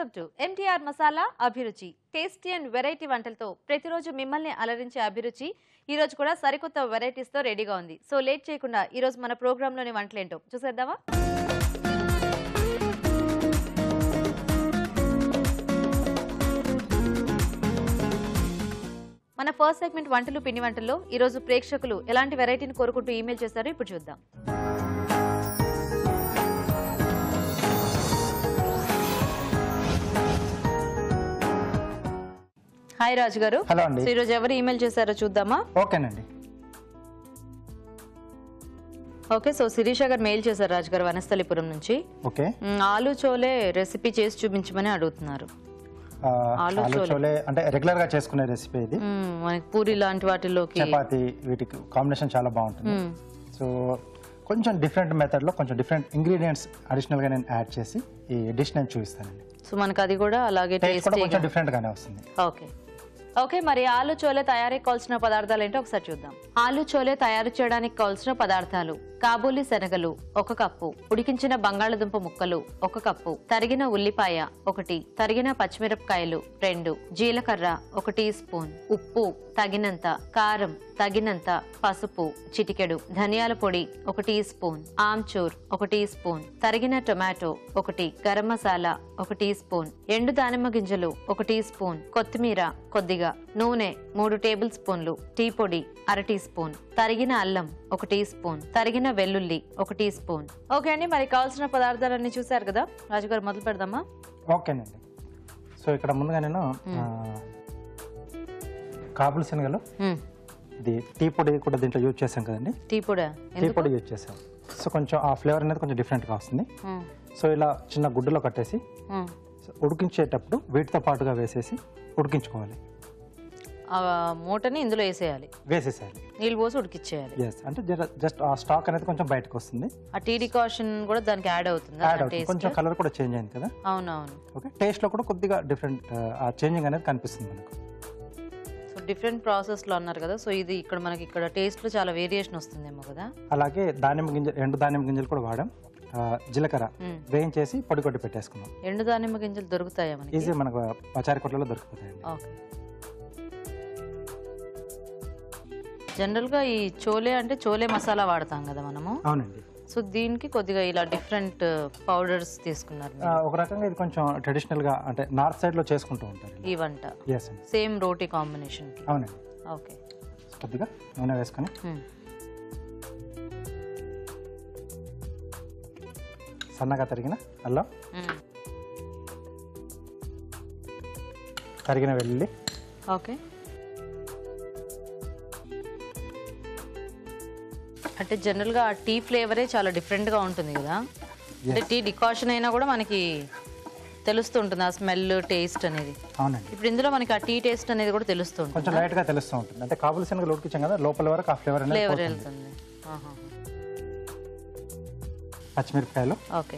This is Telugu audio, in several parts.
వెల్కమ్ టు MTR మసాలా అభిరుచి. టేస్టీ అండ్ వెరైటీ వంటలతో ప్రతిరోజు మిమ్మల్ని అలరించే అభిరుచి ఈ రోజు కూడా సరికొత్త వెరైటీస్ తో రెడీగా ఉంది. సో లేట్ చేయకుండా ఈ రోజు మన ప్రోగ్రామ్ లోని వంటలేంటో చూసేద్దామా? మన ఫస్ట్ సెగ్మెంట్ వంటలు పిండి వంటల్లో ఈ రోజు ప్రేక్షకులు ఎలాంటి వెరైటీని కోరుకుంటూ ఈమెయిల్ చేశారో ఇప్పుడు చూద్దాం. హాయ్ రాజు గారు. హలో అండి. ఈ రోజు ఎవరు ఈమెయిల్ చేశారో చూద్దామా? ఓకేనండి. ఓకే, సో శిరీష గారు మెయిల్ చేశారు రాజు గారు వనస్థలిపురం నుంచి. ఓకే, ఆలు చోలే రెసిపీ చేసి చూపించమని అడుగుతున్నారు. ఆలు చోలే అంటే రెగ్యులర్ గా చేసుకునే రెసిపీ ఇది. మనకి పూరి లాంటి వాటిలోకి చపాతి వీటికి కాంబినేషన్ చాలా బాగుంటుంది. సో కొంచెం డిఫరెంట్ మెథడ్ లో కొంచెం డిఫరెంట్ ఇంగ్రీడియంట్స్ అడిషనల్ గా నేను యాడ్ చేసి ఈ డిష్ నేను చూపిస్తానండి. సో మనకి అది కూడా అలాగే టేస్ట్ కూడా కొంచెం డిఫరెంట్ గానే వస్తుంది. ఓకే ఓకే, మరి ఆలు చోలే తయారీకి కావాల్సిన పదార్థాలు ఏంటో ఒకసారి చూద్దాం. ఆలు చోలే తయారు చేయడానికి కావాల్సిన పదార్థాలు: కాబూలి శనగలు 1 కప్పు, ఉడికించిన బంగాళదుంప ముక్కలు 1 కప్పు, తరిగిన ఉల్లిపాయ 1, తరిగిన పచ్చిమిరపకాయలు 2, జీలకర్ర 1 టీ స్పూన్, ఉప్పు తగినంత, కారం తగినంత, పసుపు చిటికెడు, ధనియాల పొడి 1 teaspoon, amchur 1 teaspoon, తరిగిన tomato 1, garam masala 1 teaspoon, ఎండు దానిమ్మ గింజలు 1 టీ స్పూన్, కొత్తిమీర కొద్దిగా, నూనె 3 టేబుల్ స్పూన్లు, టీ పొడి 1/2 టీ స్పూన్, తరిగిన అల్లం 1 టీ స్పూన్, తరిగిన వెల్లుల్లి 1 టీ స్పూన్. ఓకే అండి, మరి కావాల్సిన పదార్థాలన్నీ చూసారు కదా రాజుగారు, మొదలు పెడదామా? ఓకేనండి. సో ఇక్కడ ముందుగా నేను కాబూలి శనగలు, ఇది టీ పొడి కూడా దీంట్లో యూజ్ చేసాం కదండి. టీ పొడి యూజ్ చేసాం. సో కొంచెం ఆ ఫ్లేవర్ అనేది కొంచెం డిఫరెంట్ గా వస్తుంది. సో ఇలా చిన్న గుడ్డలో కట్టేసి ఉడికించేటప్పుడు వీటితో పాటుగా వేసేసి ఉడికించుకోవాలి. మూటని ఇందులో వేసేయాలి, నీళ్ళు పోసి ఉడికిచ్చేయాలి. అంటే జస్ట్ ఆ స్టాక్ అనేది కొంచెం బయటకు వస్తుంది. ఆ టీ డికాషన్ కూడా దానికి యాడ్ అవుతుంది. కొంచెం కలర్ కూడా చేంజ్ అయింది కదా. అవునవును. ఓకే, టేస్ట్ లో కూడా కొద్దిగా డిఫరెంట్ ఆ చేంజింగ్ అనేది కనిపిస్తుంది మనకు. సో డిఫరెంట్ ప్రాసెస్ లో అన్నారు కదా, సో ఇది ఇక్కడ మనకి ఇక్కడ టేస్ట్ లో చాలా వేరియేషన్ వస్తుందేమో కదా. అలాగే దానిమ్మ గింజలు, ఎండు దానిమ్మ గింజలు కూడా వాడాం. జీలకర్ర వేయించేసి పొడి కొట్టి పెట్టేసుకున్నాం. ఎండు దానిమ్మ గింజలు దొరుకుతాయా మనకి? ఈజీ, మనకు పచారీ కొట్లలో దొరుకుతాయి. జనరల్ గా ఈ చోలే అంటే చోలే మసాలా వాడతాం కదా మనము. అవునండి. సో దీనికి కొద్దిగా ఇలా డిఫరెంట్ పౌడర్స్ తీసుకున్నారు. ఒక రకంగా ఇది కొంచెం ట్రెడిషనల్ గా అంటే నార్త్ సైడ్ లో చేసుకుంటూ ఉంటారు ఈ వంట. సేమ్ రోటీ కాంబినేషన్. అవునండి. ఓకే, కొద్దిగా నూనె వేసుకొని సన్నగా తరిగిన అల్లం, తరిగిన వెల్లుల్లి. ఓకే, అంటే జనరల్ గా టీ ఫ్లేవరే చాలా డిఫరెంట్ గా ఉంటుంది కదా. అంటే టీ డికాషన్ అయినా కూడా మనకి తెలుస్తూ ఉంటుంది ఆ స్మెల్, టేస్ట్ అనేది. అవునండి. ఇప్పుడు ఇందులో మనకి ఆ టీ టేస్ట్ అనేది కూడా తెలుస్తూ ఉంటుంది, కొంచెం లైట్ గా తెలుస్తూ ఉంటుంది. అంటే కాబూలి శనగలు ఉడికించాం కదా, లోపల వరకు ఆ ఫ్లేవర్ వెళ్తుంది. పచ్చిమిరపకాయలు, ఓకే,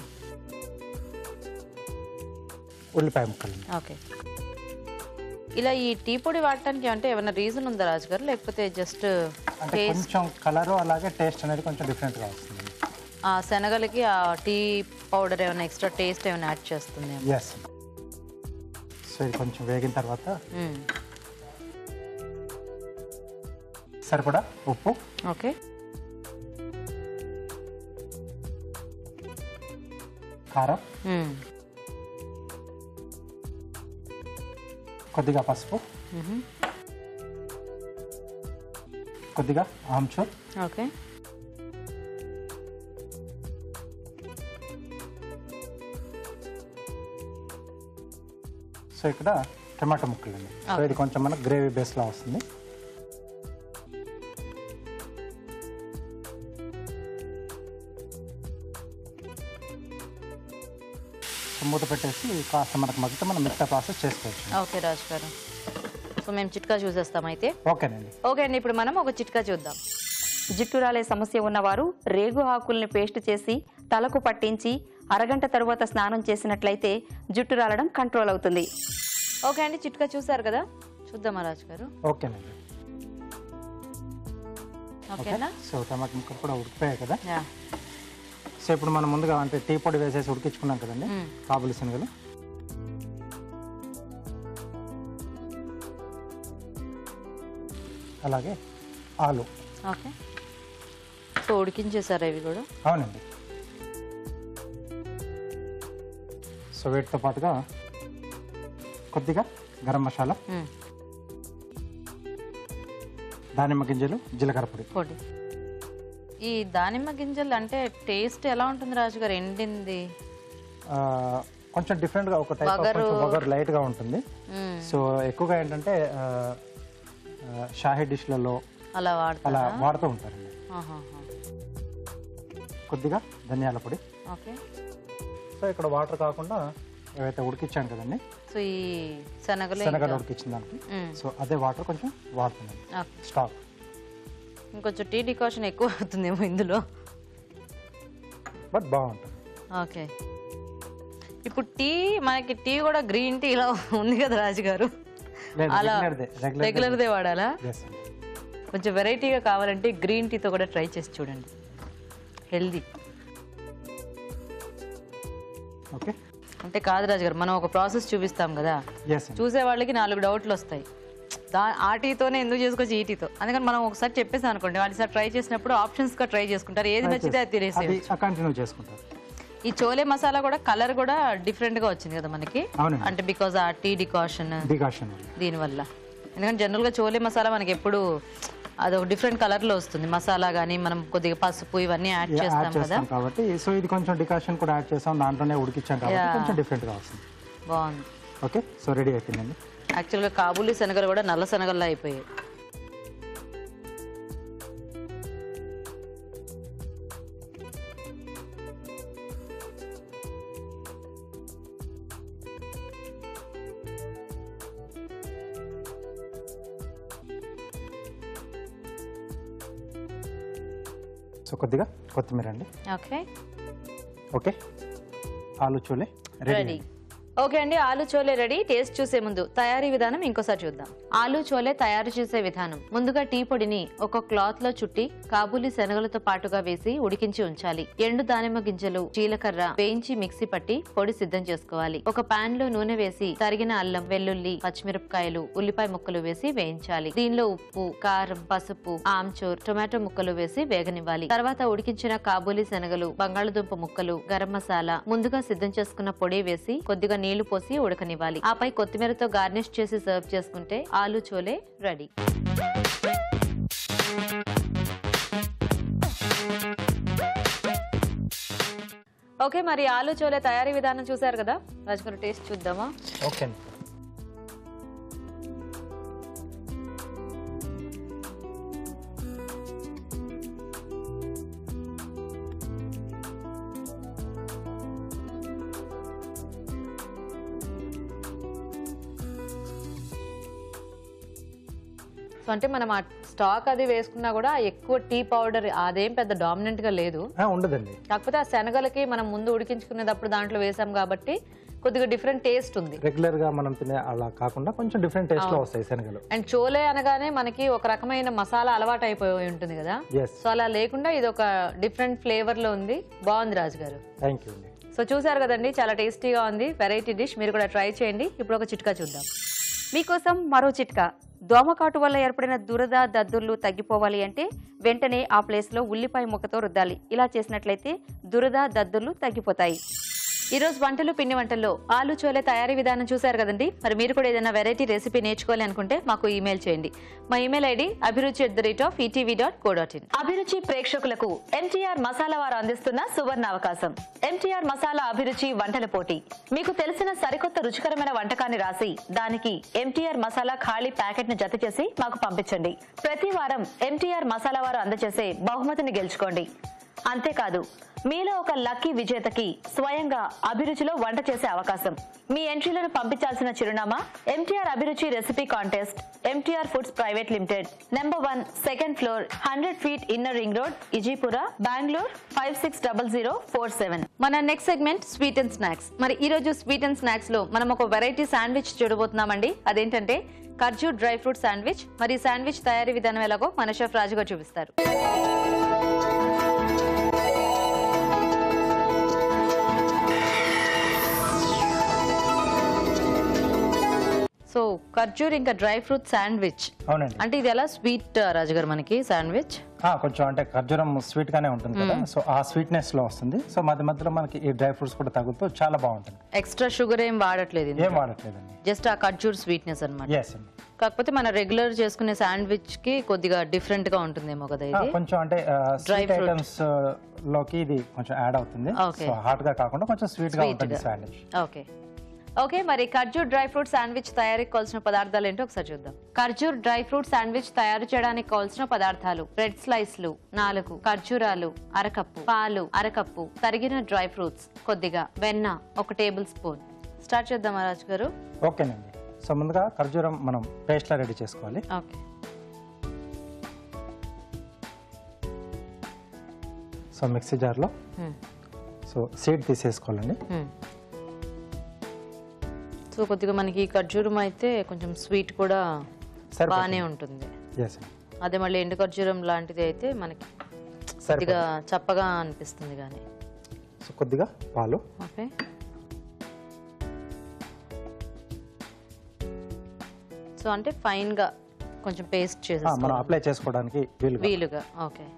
ఉల్లిపాయ ముక్కలు. ఓకే, ఇలా ఈ టీ పొడి వాడటానికి అంటే ఏమైనా రీజన్ ఉందా రాజు గారు, లేకపోతే జస్ట్ కొంచెం కలర్ అలాగే టేస్ట్ అనేది కొంచెం డిఫరెంట్ గా వస్తుంది. ఆ శనగలకి ఆ టీ పౌడర్ ఏమైనా ఎక్స్ట్రా టేస్ట్ ఏమైనా యాడ్ చేస్తుంది? ఎస్. సో ఇది కొంచెం వేగిన తర్వాత సరిపడా ఉప్పు, ఓకే, కారం, కొద్దిగా పసుపు, కొద్దిగా ఆమ్చూర్, ఓకే, సో ఇక్కడ టమాటో ముక్కలు అండి. సో ఇది కొంచెం మనకు గ్రేవీ బేస్ లా వస్తుంది. మూత పెట్టేసి కాస్త మనకు మగ్గితే మనం మిగతా ప్రాసెస్ చేసుకోవచ్చు. ఓకే రాజు గారు, సో మేము చిట్కా చూసేస్తాం అయితే. ఓకేనండి. ఓకే అండి, ఇప్పుడు మనం ఒక చిట్కా చూద్దాం. జుట్టు రాలే సమస్య ఉన్నవారు రేగు ఆకుల్ని పేస్ట్ చేసి తలకు పట్టించి అరగంట తరువాత స్నానం చేసినట్లయితే జుట్టు రాలడం కంట్రోల్ అవుతుంది. ఓకే అండి, చిట్కా చూసారు కదా, చూద్దామా రాజు గారు? ఓకేనండి. ఓకేనా? సో టమాటా ముక్కలు కూడా ఉడికిపోయాయి కదా. సో ఇప్పుడు మనం ముందుగా అంటే టీ పొడి వేసేసి ఉడికించుకున్నాం కదండి కాబూలి శనగలు. అలాగే ఆలు. ఓకే, సో ఉడికించేసారా ఇవి కూడా? అవునండి. సో వీటితో పాటుగా కొద్దిగా గరం మసాలా, దానిమ్మ గింజలు, జీలకర్ర పొడి. ఈ దానిమ్మ గింజలు అంటే టేస్ట్ ఎలా ఉంటుంది రాజుగారు? ఎండింది కొంచెం డిఫరెంట్గా ఒక టైప్ వగరు లైట్గా ఉంటుంది. సో ఎక్కువగా ఏంటంటే షాహీ డిష్లలో అలా వాడుతూ ఉంటారండి. కొద్దిగా ధనియాల పొడి. ఓకే, సో ఇక్కడ వాటర్ కాకుండా ఏవైతే ఉడికిచ్చాను కదండి, సో ఈ శనగలు ఉడికిచ్చిన దానికి సో అదే వాటర్ కొంచెం వాడుతున్నాను. స్టాక్ ఇంకొంచెం టీ డికాషన్ ఎక్కువ అవుతుందేమో ఇందులో, బట్ బాగుంటుంది. ఓకే, ఇప్పుడు మనకి టీ కూడా గ్రీన్ టీ ఇలా ఉంది కదా రాజుగారు, అలా రెగ్యులర్దే వాడాలా? కొంచెం వెరైటీగా కావాలంటే గ్రీన్ టీతో కూడా ట్రై చేసి చూడండి, హెల్దీ. ఓకే, అంటే కాదు రాజుగారు, మనం ఒక ప్రాసెస్ చూపిస్తాం కదా, చూసే వాళ్ళకి 4 డౌట్లు వస్తాయి. ఆ టీతోనే ఎందుకు చేసుకోవచ్చు ఈ టీతో, అందుకని మనం ఒకసారి చెప్పేసాం అనుకోండి, వాళ్ళు సార్ ట్రై చేసినప్పుడు ఆప్షన్స్గా ట్రై చేసుకుంటారు, ఏది నచ్చితే అది తినేసేస్తారు. ఈ చోలే మసాలా కూడా కలర్ కూడా డిఫరెంట్ గా వచ్చింది కదా మనకి, అంటే బికాజ్ ఆ టీ డికాషన్ దీనివల్ల. ఎందుకంటే జనరల్ గా చోలే మసాలా మనకి ఎప్పుడు అదొక డిఫరెంట్ కలర్ లో వస్తుంది, మసాలా గానీ మనం కొద్దిగా పసుపు ఇవన్నీ యాడ్ చేస్తాం కదా కాబట్టి. సో ఇది కొంచెం డికాషన్ కూడా యాడ్ చేసాం, దాంట్లోనే ఉడికించాం కాబట్టి కొంచెం డిఫరెంట్ గా వస్తుంది. బాగుంది. ఓకే, సో రెడీ అయిపోయిందండి. యాక్చువల్గా కాబూలీ శనగలు కూడా నల్ల శనగల్లో అయిపోయాయి. సో కొద్దిగా కొత్తిమీర అండి. ఓకే ఓకే, ఆలు చోలే రెడీ. ఓకే అండి, ఆలు చోలే రెడీ. టేస్ట్ చూసే ముందు తయారీ విధానం ఇంకోసారి చూద్దాం. ఆలు చోలే తయారు చేసే విధానం: ముందుగా టీ పొడిని ఒక క్లాత్ లో చుట్టి కాబూలీ శనగలతో పాటుగా వేసి ఉడికించి ఉంచాలి. ఎండు దానిమ్మ గింజలు, జీలకర్ర వేయించి మిక్సీ పట్టి పొడి సిద్ధం చేసుకోవాలి. ఒక పాన్ లో నూనె వేసి తరిగిన అల్లం, వెల్లుల్లి, పచ్చిమిరపకాయలు, ఉల్లిపాయ ముక్కలు వేసి వేయించాలి. దీనిలో ఉప్పు, కారం, పసుపు, ఆమ్చూర్, టొమాటో ముక్కలు వేసి వేగనివ్వాలి. తర్వాత ఉడికించిన కాబూలీ శనగలు, బంగాళదుంప ముక్కలు, గరం మసాలా, ముందుగా సిద్ధం చేసుకున్న పొడి వేసి కొద్దిగా నీళ్లు పోసి ఉడకనివ్వాలి. ఆపై కొత్తిమీరతో గార్నిష్ చేసి సర్వ్ చేసుకుంటే ఆలు చోలే రెడీ. ఓకే, మరి ఆలు చోలే తయారీ విధానం చూసారు కదా, రాజుగారు టేస్ట్ చూద్దామా? ఓకే, సో అంటే మనం ఆ స్టాక్ అది వేసుకున్నా కూడా ఎక్కువ టీ పౌడర్ అదేం పెద్ద డామినెంట్ గా లేదు, ఉండదండి. కాకపోతే ఆ శనగలకి మనం ముందు ఉడికించుకునేటప్పుడు దాంట్లో వేసాం కాబట్టి కొద్దిగా డిఫరెంట్ టేస్ట్ ఉంది. రెగ్యులర్ గా మనం తినే అలా కాకుండా కొంచెం డిఫరెంట్ టేస్ట్ లో వస్తాయి శనగలు. అండ్ చోలే అనగానే మనకి ఒక రకమైన మసాలా అలవాటు అయిపోయి ఉంటుంది కదా, సో అలా లేకుండా ఇది ఒక డిఫరెంట్ ఫ్లేవర్ లో ఉంది. బాగుంది రాజుగారు. Thank you. సో చూసారు కదండి, చాలా టేస్టీగా ఉంది, వెరైటీ డిష్. మీరు కూడా ట్రై చేయండి. ఇప్పుడు ఒక చిట్కా చూద్దాం. మీకోసం మరో చిట్కా. దోమకాటు వల్ల ఏర్పడిన దురద, దద్దుర్లు తగ్గిపోవాలి అంటే వెంటనే ఆ ప్లేస్లో ఉల్లిపాయ ముక్కతో రుద్దాలి. ఇలా చేసినట్లయితే దురద, దద్దుర్లు తగ్గిపోతాయి. ఈ రోజు వంటలు, పిండి వంటల్లో ఆలు చోలే తయారీ విధానం చూశారు కదండి. మరి మీరు కూడా ఏదైనా వెరైటీ రెసిపీ నేర్చుకోవాలి అనుకుంటే మాకు ఈమెయిల్ చేయండి. మా ఈమెయిల్ ఐడి abhiruchi@etv.co.in. అభిరుచి ప్రేక్షకులకు ఎంటీఆర్ మసాలా వారు అందిస్తున్న సువర్ణ అవకాశం. ఎంటీఆర్ మసాలా అభిరుచి వంటల పోటీ. మీకు తెలిసిన సరికొత్త రుచికరమైన వంటకాన్ని రాసి దానికి ఎంటీఆర్ మసాలా ఖాళీ ప్యాకెట్ ను జత చేసి మాకు పంపించండి. ప్రతి వారం ఎంటీఆర్ మసాలా వారు అందజేసే బహుమతిని గెలుచుకోండి. అంతేకాదు, మీలో ఒక లక్కీ విజేతకి స్వయంగా అభిరుచిలో వంట చేసే అవకాశం. మీ ఎంట్రీలను పంపించాల్సిన చిరునామా: MTR Abhiruchi recipe contest, MTR foods private limited, number 1, second floor, 100 feet inner ring road, Ejipura, Bengaluru 560047. మన next segment sweet and snacks. మరి ఈ రోజు స్వీట్ అండ్ స్నాక్స్ లో మనం ఒక వెరైటీ శాండ్విచ్ చూడబోతున్నామండి. అదేంటంటే ఖర్జూర్ డ్రై ఫ్రూట్ శాండ్విచ్. మరి ఈ శాండ్విచ్ తయారీ విధానం ఎలాగో మన షెఫ్ రాజు గారు చూపిస్తారు. సో సో ఖర్జూర్ ఇంకా డ్రై ఫ్రూట్ శాండ్విచ్ అవునండి. అంటే ఇది ఎలా స్వీట్ రాజు గారు మనకి శాండ్విచ్? కొంచెం అంటే ఖర్జూరం స్వీట్ గానే ఉంటుంది కదా, సో ఆ స్వీట్నెస్ లో వస్తుంది. సో మధ్యలో మనకి ఈ డ్రై ఫ్రూట్స్ కూడా తగులుతూ చాలా బాగుంటుంది. ఎక్స్ట్రా షుగర్ ఏం వాడట్లేదు, ఏం వాడట్లేదండి, జస్ట్ ఆ ఖర్జూర్ స్వీట్నెస్ అన్నమాట. ఎస్ అండి. కాకపోతే మన రెగ్యులర్ చేసుకునే శాండ్విచ్ కి కొద్దిగా డిఫరెంట్ గా ఉంటుందేమో కదా ఇది. కొంచెం అంటే స్వీట్ ఐటమ్స్ లోకి ఇది కొంచెం యాడ్ అవుతుంది. సో హాట్ గా కాకుండా కొంచెం స్వీట్ గా ఉంటుంది శాండ్విచ్. ఓకే ఓకే, మరి ఖర్జూర్ డ్రై ఫ్రూట్ శాండ్విచ్ తయారీకి కావాల్సిన పదార్థాలు ఏంటో ఒకసారి చూద్దాం. ఖర్జూర్ డ్రై ఫ్రూట్ శాండ్విచ్ తయారు చేయడానికి కావాల్సిన పదార్థాలు: బ్రెడ్ స్లైస్లు 4, ఖర్జూరాలు 1/2 కప్పు, పాలు 1/2 కప్పు, తరిగిన డ్రై ఫ్రూట్స్ కొద్దిగా, వెన్న 1 టేబుల్ స్పూన్. స్టార్ట్ చేద్దామా రాజు గారు? ఓకేనండి. సో ముందుగా ఖర్జూరం మనం పేస్ట్ లా రెడీ చేసుకోవాలి. ఓకే. సో మిక్సీ జార్లో సో సీడ్ తీసేసుకోవాలండి. సో కొద్దిగా మనకి ఖర్జూరం అయితే కొంచెం స్వీట్ కూడా బాగానే ఉంటుంది. అదే మళ్ళీ ఎండు ఖర్జూరం లాంటిది అయితే మనకి కొద్దిగా చప్పగా అనిపిస్తుంది. కానీ సో కొద్దిగా పాలు, ఓకే, సో అంటే ఫైన్ గా కొంచెం పేస్ట్ చేసి మనం అప్లై చేసుకోవడానికి వీలుగా. ఓకే.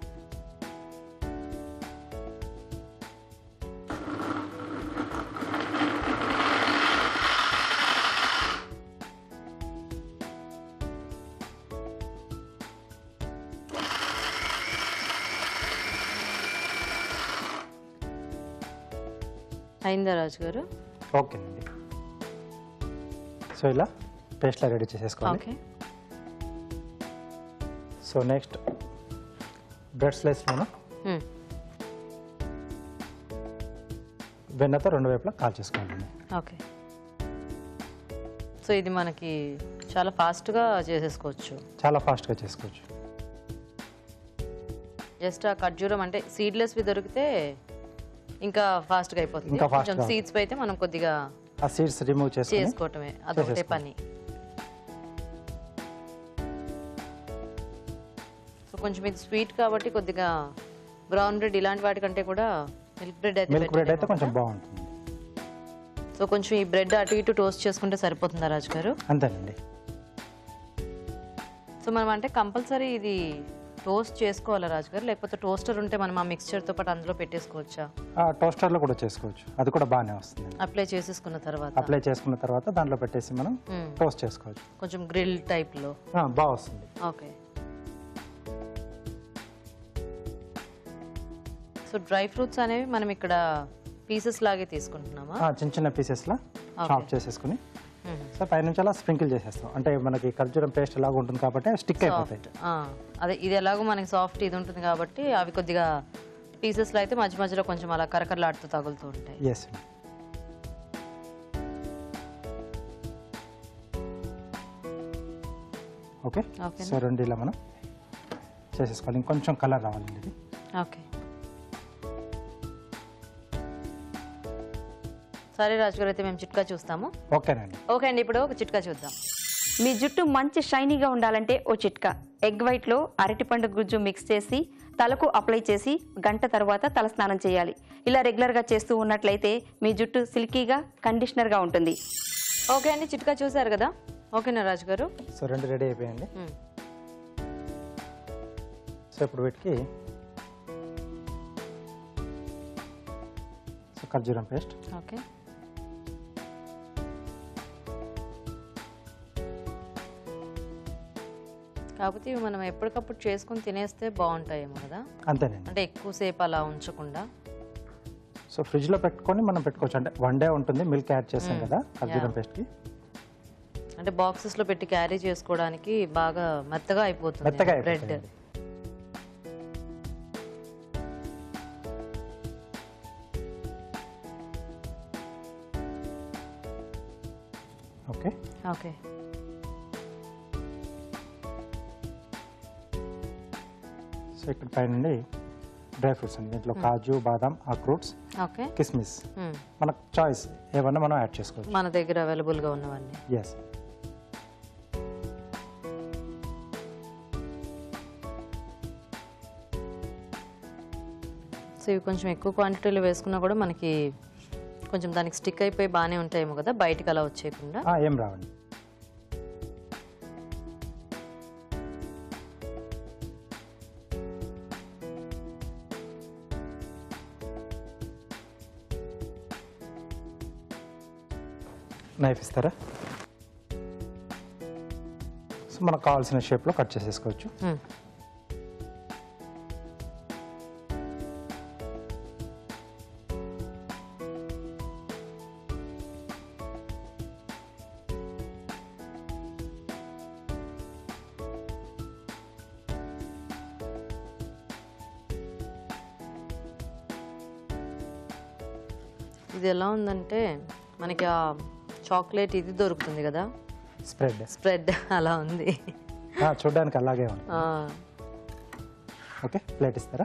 అయిందా రాజు గారు? ఓకేనండి. సో ఇలా పేస్ట్లా రెడీ చేసేసుకోవాలి. ఓకే. సో నెక్స్ట్ బ్రెడ్ స్లైస్లోను వెన్నతో 2 వైపులా కాల్ చేసుకోవాలండి. ఓకే. సో ఇది మనకి చాలా ఫాస్ట్గా చేసేసుకోవచ్చు. చాలా ఫాస్ట్గా చేసుకోవచ్చు. జస్ట్ ఆ ఖర్జూరం అంటే సీడ్లెస్వి దొరికితే ఇంకా ఫాస్ట్గా అయిపోతుంది. కొంచెం సీడ్స్ అయితే మనం కొద్దిగా ఆ సీడ్స్ రిమూవ్ చేసుకోవటమే, అదొకటే పని. సో కొంచెం ఇది స్వీట్ కాబట్టి కొద్దిగా బ్రౌన్ బ్రెడ్ ఇలాంటి వాటికంటే కూడా మిల్క్ బ్రెడ్ అయితే కొంచెం బాగుంటుంది. సో కొంచెం ఈ బ్రెడ్ అటు ఇటు టోస్ట్ చేసుకుంటే సరిపోతుందా రాజు గారు? అంతేనండి. సో మనం అంటే కంపల్సరీ ఇది టోస్ట్ చేసుకోవాలా రాజు గారు, లేకపోతే టోస్టర్ ఉంటే మనం ఆ మిక్స్చర్తో పాటు అందులో పెట్టేసుకోవచ్చా? టోస్టర్లో కూడా చేసుకోవచ్చు, అది కూడా బాగానే వస్తుంది. అప్లై చేసుకున్న తర్వాత దాంట్లో పెట్టేసి మనం టోస్ట్ చేసుకోవచ్చు. కొంచెం గ్రిల్ టైప్లో బాగా వస్తుంది. ఓకే. సో డ్రై ఫ్రూట్స్ అనేవి మనం ఇక్కడ పీసెస్ లాగే తీసుకుంటున్నామా? చిన్న చిన్న పీసెస్లా చాప్ చేసేసుకుని సో పైనుంచి అలా స్ప్రింకిల్ చేసేస్తాం. అంటే మనకి ఖర్జూరం పేస్ట్ ఎలాగ ఉంటుంది కాబట్టి స్టిక్ అయిపోతాయి. అదే ఇది ఎలాగో మనకి సాఫ్ట్ ఇది ఉంటుంది కాబట్టి అవి కొద్దిగా పీసెస్లో అయితే మధ్య మధ్యలో కొంచెం అలా కరకరలాడుతూ తగులుతూ ఉంటాయి. ఎస్. ఓకే. సో 2 ఇలా మనం చేసేసుకోవాలి. ఇంకొంచెం కలర్ రావాలండి ఇది. ఓకే. సరే రాజు గారు, అయితే మేము చిట్కా చూస్తాము. ఓకేనండి. ఓకే అండి, ఇప్పుడు ఒక చిట్కా చూద్దాం. మీ జుట్టు మంచి షైనీగా ఉండాలంటే ఓ చిట్కా: ఎగ్ వైట్లో అరటిపండు గుజ్జు మిక్స్ చేసి తలకు అప్లై చేసి గంట తర్వాత తలస్నానం చేయాలి. ఇలా రెగ్యులర్గా చేస్తూ ఉన్నట్లయితే మీ జుట్టు సిల్కీగా కండిషనర్గా ఉంటుంది. ఓకే అండి, చిట్కా చూసారు కదా. ఓకేనా రాజు గారు? సో 2 రెడీ అయిపోయాయండి. సో ఇప్పుడు వీటికి సో ఖర్జూరం పేస్ట్, ఓకే, కాకపోతే ఇవి మనం ఎప్పటికప్పుడు చేసుకుని తినేస్తే బాగుంటాయేమో కదా. అంతేనండి. అంటే ఎక్కువసేపు అలా ఉంచకుండా సో ఫ్రిడ్జ్లో పెట్టుకొని మనం పెట్టుకోవచ్చు. అంటే 1 డే ఉంటుంది, మిల్క్ యాడ్ చేస్తాం కదా ఖర్జూరం పేస్ట్కి. అంటే బాక్సెస్లో పెట్టి క్యారీ చేసుకోవడానికి బాగా మెత్తగా అయిపోతుంది బ్రెడ్. ఓకే. ఓకే. సో ఇక్కడ పైన డ్రై ఫ్రూట్స్ అండి. దీంట్లో కాజు, బాదాం, అక్రూట్స్, ఓకే, కిస్మిస్, మన చాయిస్ ఏమన్నా మనం యాడ్ చేసుకోవచ్చు, మన దగ్గర అవైలబుల్గా ఉన్నవన్నీ. ఎస్. సో ఇవి కొంచెం ఎక్కువ క్వాంటిటీలో వేసుకున్నా కూడా మనకి కొంచెం దానికి స్టిక్ అయిపోయి బాగానే ఉంటాయేమో కదా, బయటికి అలా వచ్చేయకుండా. ఏం రావండి. నైఫ్ ఇస్తారా? సో మనకు కావాల్సిన షేప్లో కట్ చేసేసుకోవచ్చు. ఇది ఎలా ఉందంటే మనకి ఆ చాక్లెట్ ఇది దొరుకుతుంది కదా, స్ప్రెడ్ అలా ఉంది. చూడడానికి అలాగే ఉంది. ఓకే, ప్లేట్ ఇస్తారా?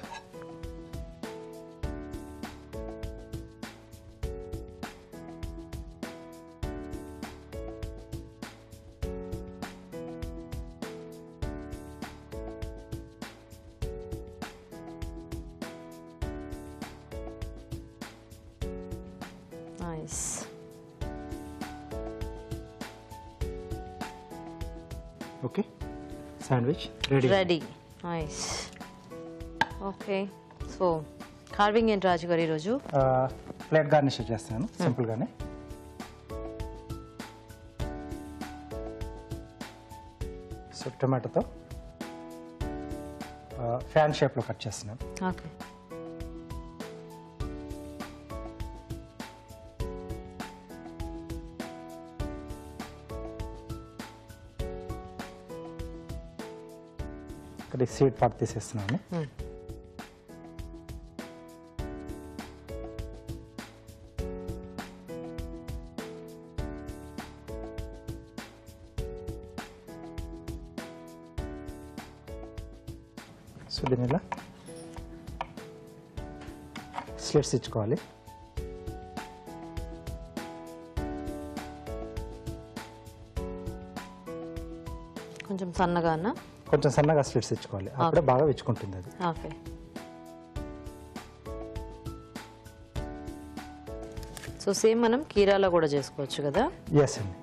Nice. Okay, sandwich ready. Nice. Okay, so carving ఏంటి రాజు గారు ఈరోజు? ప్లేట్ గార్నిష్ చేస్తాను సింపుల్గానే. సో టొమాటోతో ఫ్యాన్ షేప్లో కట్ చేస్తున్నాను. ఓకే. ఇక్కడ సీడ్ పార్ట్ తీసేస్తున్నాను. సో దీని ఇలా స్లిట్స్ ఇచ్చుకోవాలి. కొంచెం సన్నగా అన్న, కొంచెం సన్నగా స్లిట్స్ ఇచ్చుకోవాలి, అప్పుడే బాగా విచ్చుకుంటుంది అది. ఓకే. సో సేమ్ మనం కీరాలో కూడా చేసుకోవచ్చు కదా? ఎస్ అండి.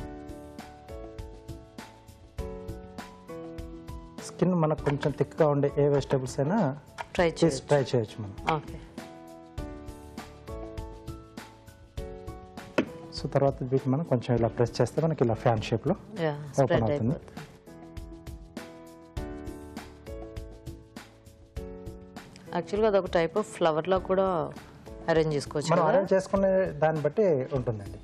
స్కిన్ మనకు కొంచెం థిక్గా ఉండే ఏ వెజిటబుల్స్ అయినా ట్రై చేయొచ్చు మనం. ఓకే. సో తర్వాత వీటిని మనం కొంచెం ఇలా ప్రెస్ చేస్తే మనకి ఇలా ఫ్యాన్ షేప్లో ఓపెన్ అవుతుంది. యాక్చువల్గా అదొక టైప్ ఆఫ్ ఫ్లవర్ లో కూడా అరేంజ్ చేసుకోవచ్చు. మనం అరేంజ్ చేసుకునే దాన్ని బట్టి ఉంటుందండి.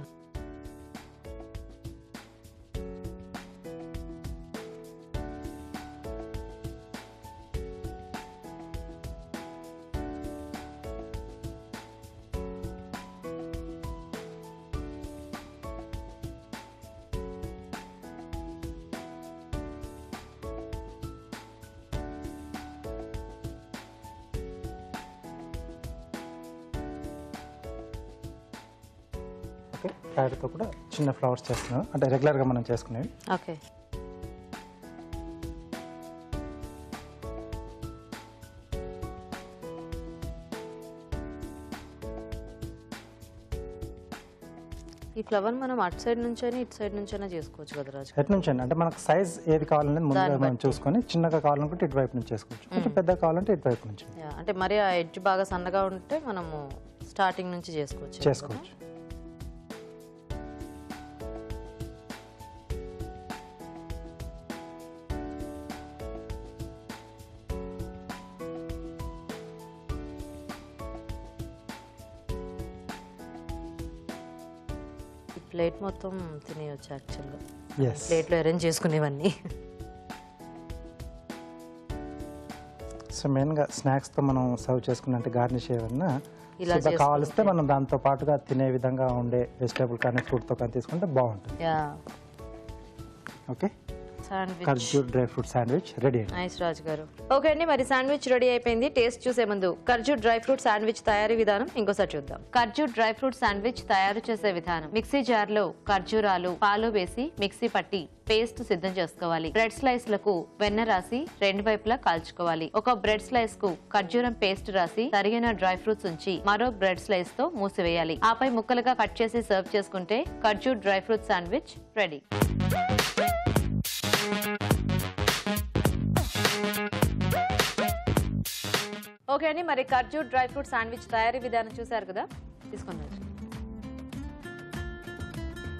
ఓకే, ఫ్లవర్తో కూడా చిన్న ఫ్లవర్స్ చేస్తున్నాను, అంటే రెగ్యులర్గా మనం చేసుకునేవి. ఓకే. ఈ ఫ్లవర్ మనం అటు సైడ్ నుంచైనా ఇటు సైడ్ నుంచైనా చేసుకోవచ్చు కదా రాజు? ఎటు నుంచి అంటే మనకు సైజ్ ఏది కావాలనేది ముందుగా మనం చూసుకొని, చిన్నగా కావాలనుకుంటే ఇటువైపు నుంచి చేసుకోవచ్చు, కొంచెం పెద్దగా కావాలంటే ఇటువైపు నుంచి. అంటే మరి ఆ ఎడ్జ్ బాగా సన్నగా ఉంటే మనము స్టార్టింగ్ నుంచి చేసుకోవచ్చు. ప్లేట్ మొత్తం తినేయచ్చు యాక్చువల్గా, ప్లేట్లో అరేంజ్ చేసుకునేవన్నీ. సో మెయిన్గా స్నాక్స్తో మనం సర్వ్ చేసుకున్నట్టు గార్నిష్ ఏమన్నా కావాలిస్తే మనం దాంతో పాటుగా తినే విధంగా ఉండే వెజిటేబుల్ కానీ ఫ్రూట్తో కానీ తీసుకుంటే బాగుంటుంది. ఓకే, ఖర్జూర్ dry fruit sandwich ready. Nice Raju garu. Okay అండి, మరి శాండ్విచ్ రెడీ అయిపోయింది. టేస్ట్ చూసే ముందు ఖర్జూర్ డ్రై ఫ్రూట్ శాండ్విచ్ తయారీ విధానం ఇంకోసారి చూద్దాం. ఖర్జూర్ డ్రై ఫ్రూట్ శాండ్విచ్ తయారు చేసే విధానం: మిక్సీ జార్ లో ఖర్జూరాలు, పాలు వేసి మిక్సీ పట్టి పేస్ట్ సిద్ధం చేసుకోవాలి. బ్రెడ్ స్లైస్ లకు వెన్న రాసి రెండు వైపులా కాల్చుకోవాలి. ఒక బ్రెడ్ స్లైస్ కు ఖర్జూరం పేస్ట్ రాసి తరిగిన డ్రై ఫ్రూట్స్ ఉంచి మరో బ్రెడ్ స్లైస్ తో మూసివేయాలి. ఆపై ముక్కలుగా కట్ చేసి సర్వ్ చేసుకుంటే ఖర్జూర్ dry fruit sandwich ready. Okay అండి, మరి ఖర్జూర్ డ్రై ఫ్రూట్ శాండ్విచ్ తయారీ విధానం చూసారు కదా, తీసుకున్నారు.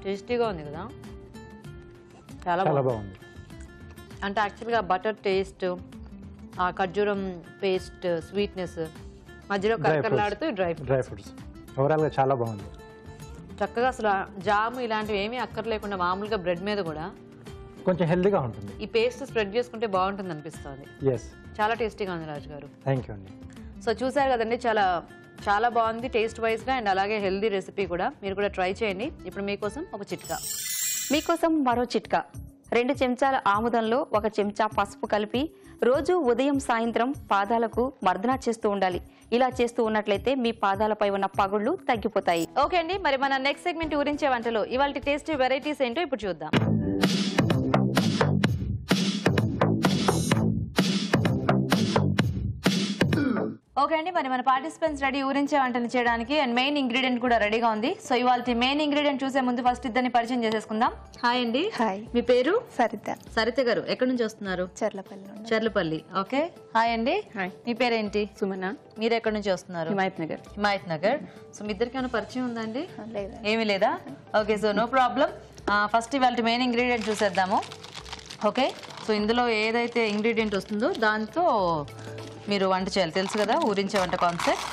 టేస్టీగా ఉంది కదా, చాలా చాలా బాగుంది. బాగుంది. అంటే యాక్చువల్గా బటర్ టేస్ట్, ఆ ఖర్జూరం పేస్ట్ స్వీట్నెస్, మధ్యలో కరకరలాడుతూ డ్రై ఫ్రూట్స్ ఓవరాల్గా చాలా బాగుంది. చక్కగా అసలు జాము ఇలాంటివి ఏమీ అక్కర్లేకుండా మామూలుగా బ్రెడ్ మీద కూడా కొంచెం హెల్దీగా ఉంటుంది. ఈ పేస్ట్ స్ప్రెడ్ చేసుకుంటే బాగుంటుంది అనిపిస్తుంది. ఎస్, చాలా టేస్టీగా ఉంది రాజు గారు. థ్యాంక్ యూ అండి. సో చూసారు కదండి, చాలా చాలా బాగుంది టేస్ట్ వైజ్గా అండ్ అలాగే హెల్దీ రెసిపీ కూడా. మీరు కూడా ట్రై చేయండి. ఇప్పుడు మీకోసం ఒక చిట్కా. మీకోసం మరో చిట్కా. 2 చెంచాల ఆముదంలో 1 చెంచా పసుపు కలిపి రోజు ఉదయం సాయంత్రం పాదాలకు మర్దనా చేస్తూ ఉండాలి. ఇలా చేస్తూ ఉన్నట్లయితే మీ పాదాలపై ఉన్న పగుళ్ళు తగ్గిపోతాయి. ఓకే అండి, మరి మన నెక్స్ట్ సెగ్మెంట్ ఊరించే వంటలో ఇవాళ టేస్టీ వెరైటీస్ ఏంటో ఇప్పుడు చూద్దాం. ఓకే అండి, మరి మన పార్టిసిపెంట్స్ రెడీ ఊరించే వంటలు చేయడానికి అండ్ మెయిన్ ఇంగ్రీడియంట్ కూడా రెడీగా ఉంది. సో ఇవాళ మెయిన్ ఇంగ్రీడియంట్ చూసే ముందు ఫస్ట్ ఇద్దరిని పరిచయం చేసేసుకుందాం. హాయ్ అండి. హాయ్. మీ పేరు? సరిత. సరిత గారు ఎక్కడి నుంచి వస్తున్నారు? చర్లపల్లి నుండి. చర్లపల్లి. ఓకే, హాయ్ అండి. హాయ్. మీ పేరేంటి? సుమన, మీరు ఎక్కడి నుంచి వస్తున్నారు? హిమాయత్ నగర్. హిమాయత్ నగర్. సో మీ ఇద్దరికి ఏమైనా పరిచయం ఉందండి? లేదా? ఏమీ లేదా? Okay, so no problem. First ఇవాళ మెయిన్ ఇంగ్రీడియంట్ చూసేద్దాము. ఓకే, సో ఇందులో ఏదైతే ఇంగ్రీడియంట్ వస్తుందో దాంతో మీరు వంట చేయాలి. తెలుసు కదా ఊరించే వంట కాన్సెప్ట్.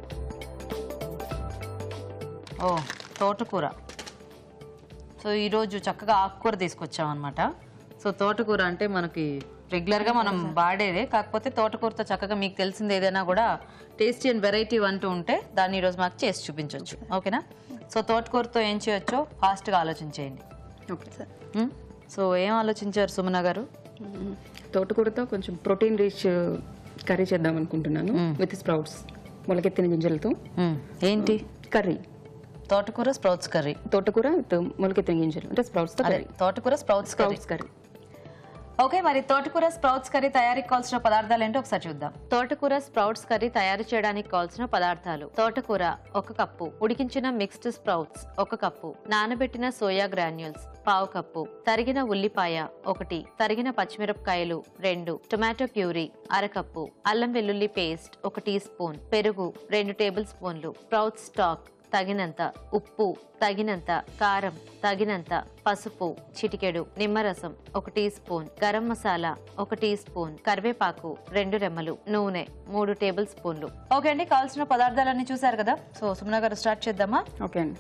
ఓ, తోటకూర. సో ఈరోజు చక్కగా ఆకుకూర తీసుకొచ్చాం అనమాట. సో తోటకూర అంటే మనకి రెగ్యులర్గా మనం వాడేదే, కాకపోతే తోటకూరతో చక్కగా మీకు తెలిసింది ఏదైనా కూడా టేస్టీ అండ్ వెరైటీ అంటూ ఉంటే దాన్ని ఈరోజు మాకు చేసి చూపించవచ్చు. ఓకేనా? సో తోటకూరతో ఏం చేయొచ్చో ఫాస్ట్గా ఆలోచించేయండి. Okay sir. సో ఏం ఆలోచించారు సుమన గారు? తోటకూరతో కొంచెం ప్రోటీన్ రిచ్ కర్రీ చేద్దాం అనుకుంటున్నాను విత్ స్ప్రౌట్స్, మొలకెత్తిన గింజలతో. ఏంటి కర్రీ? తోటకూర స్ప్రౌట్స్ కర్రీ. తోటకూర విత్ మొలకెత్తిన గింజలు అంటే స్ప్రౌట్స్ తో కర్రీ. తోటకూర స్ప్రౌట్స్ కర్రీ. ఓకే, మరి తోటకూర స్ప్రౌట్స్ కర్రీ తయారీకి కావాల్సిన పదార్థాలు ఏంటో ఒకసారి చూద్దాం. తోటకూర స్ప్రౌట్స్ కర్రీ తయారు చేయడానికి కావాల్సిన పదార్థాలు: తోటకూర 1 కప్పు, ఉడికించిన మిక్స్డ్ స్ప్రౌట్స్ 1 కప్పు, నానబెట్టిన సోయా గ్రాన్యూల్స్ 1/2 కప్పు, తరిగిన ఉల్లిపాయ 1, తరిగిన పచ్చిమిరపకాయలు 2, టొమాటో ప్యూరీ 1/2 కప్పు, అల్లం వెల్లుల్లి పేస్ట్ 1 టీ స్పూన్, పెరుగు 2 టేబుల్ స్పూన్లు, స్ప్రౌట్స్ స్టాక్ తగినంత, ఉప్పు తగినంత, కారం తగినంత, పసుపు చిటికెడు, నిమ్మరసం 1 teaspoon, garam masala 1 teaspoon, కరివేపాకు 2 రెమ్మలు, నూనె 3 టేబుల్ స్పూన్లు. ఓకే అండి, కావాల్సిన పదార్థాలన్నీ చూసారు కదా. సో సుమన గారు స్టార్ట్ చేద్దామా? ఓకే అండి.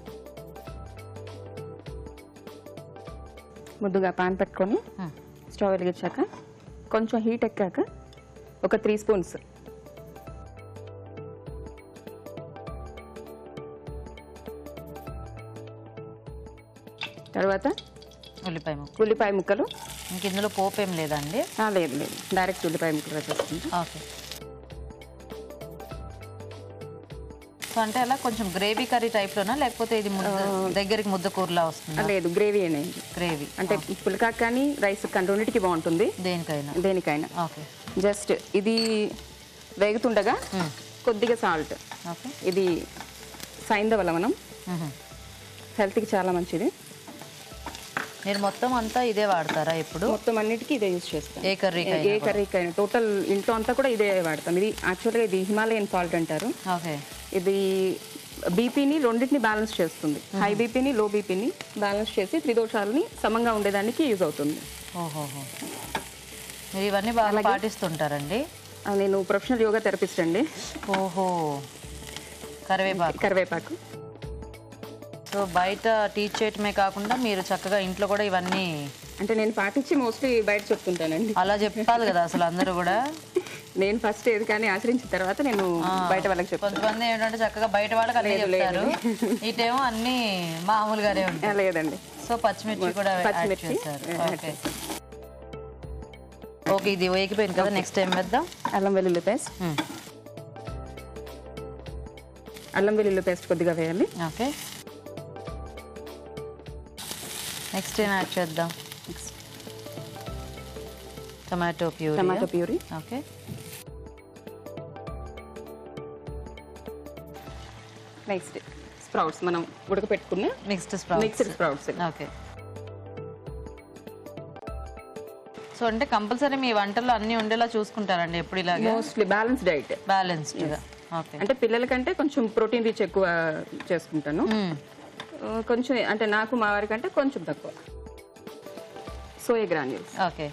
ముందుగా పాన్ పెట్టుకొని స్టవ్ వెలిగించాక కొంచెం హీట్ ఎక్కాక ఒక 3 స్పూన్స్ తర్వాత ఉల్లిపాయ ముక్కలు. ఇంక ఇందులో పోపు ఏం లేదండి? లేదు లేదు, డైరెక్ట్ ఉల్లిపాయ ముక్కలు వేసేసుకుంటాం. ఓకే. సో అంటే అలా కొంచెం గ్రేవీ కర్రీ టైప్లోనా, లేకపోతే ఇది దగ్గరికి ముద్ద కూరలా వస్తుంది? లేదు, గ్రేవీ అనేది. గ్రేవీ అంటే పుల్కాకు కానీ రైస్ కానీ రెండింటికి బాగుంటుంది. దేనికైనా. ఓకే. జస్ట్ ఇది వేగుతుండగా కొద్దిగా సాల్ట్. ఓకే. ఇది సైంధవ లవణం, హెల్త్కి చాలా మంచిది. మీరు మొత్తం అంతా ఇదే వాడతారా ఇప్పుడు? మొత్తం అన్నిటికీ ఇదే యూజ్ చేస్తాం. ఏ కర్రీకైనా టోటల్ ఇంట్లో అంతా కూడా ఇదే వాడతాం. ఇది యాక్చువల్గా ఇది హిమాలయన్ సాల్ట్ అంటారు. ఓకే. ఇది బీపీని రెండింటిని బ్యాలెన్స్ చేస్తుంది. హై బీపీని లో బీపీని బ్యాలెన్స్ చేసి త్రిదోషాలని సమంగా ఉండేదానికి యూజ్ అవుతుంది. ఓహోహో, మీరు ఇవన్నీ బాగా పాటిస్తుంటారండి? నేను ప్రొఫెషనల్ యోగా థెరపిస్ట్ అండి. ఓహో, కరివేపాకు. సో బయట టీచ్ చేయటమే కాకుండా మీరు చక్కగా ఇంట్లో కూడా ఇవన్నీ అంటే నేను పాటించి మోస్ట్లీ బయట చెప్తుంటానండి. అలా చెప్పాలి కదా అసలు అందరూ కూడా. నేను ఫస్ట్ ఏది కానీ ఆచరించిన తర్వాత నేను బయట వాళ్ళకి చెప్తాను. కొంతమంది ఏంటంటే చక్కగా బయట వాళ్ళకి అన్నీ చెప్తారు, ఇటేమో అన్ని మామూలుగానే ఉంటాయి. లేదండి. సో పచ్చిమిర్చి కూడా చేశారు. ఓకే ఓకే, ఇది వేగిపోయింది కదా. నెక్స్ట్ ఏం వేద్దాం? అల్లం వెల్లుల్లి పేస్ట్. అల్లం వెల్లుల్లి పేస్ట్ కొద్దిగా వేయాలి. ఓకే. నెక్స్ట్ ఏం యాడ్ చేద్దాం? Tomato puree. Okay. Next sprouts, మనం ఉడకపెట్టుకున్న మిక్స్డ్ స్ప్రౌట్స్. ఓకే. సో అంటే కంపల్సరీ మీ వంటల్లో అన్ని ఉండేలా చూసుకుంటారండి ఎప్పుడు ఇలాగే? మోస్ట్లీ బ్యాలెన్స్డ్గా. ఓకే. అంటే పిల్లలకంటే కొంచెం ప్రోటీన్ రిచ్ ఎక్కువ చేసుకుంటాను. కొంచెం అంటే నాకు మా వారికంటే కొంచెం తక్కువ సోయా గ్రాన్యూల్స్. ఓకే.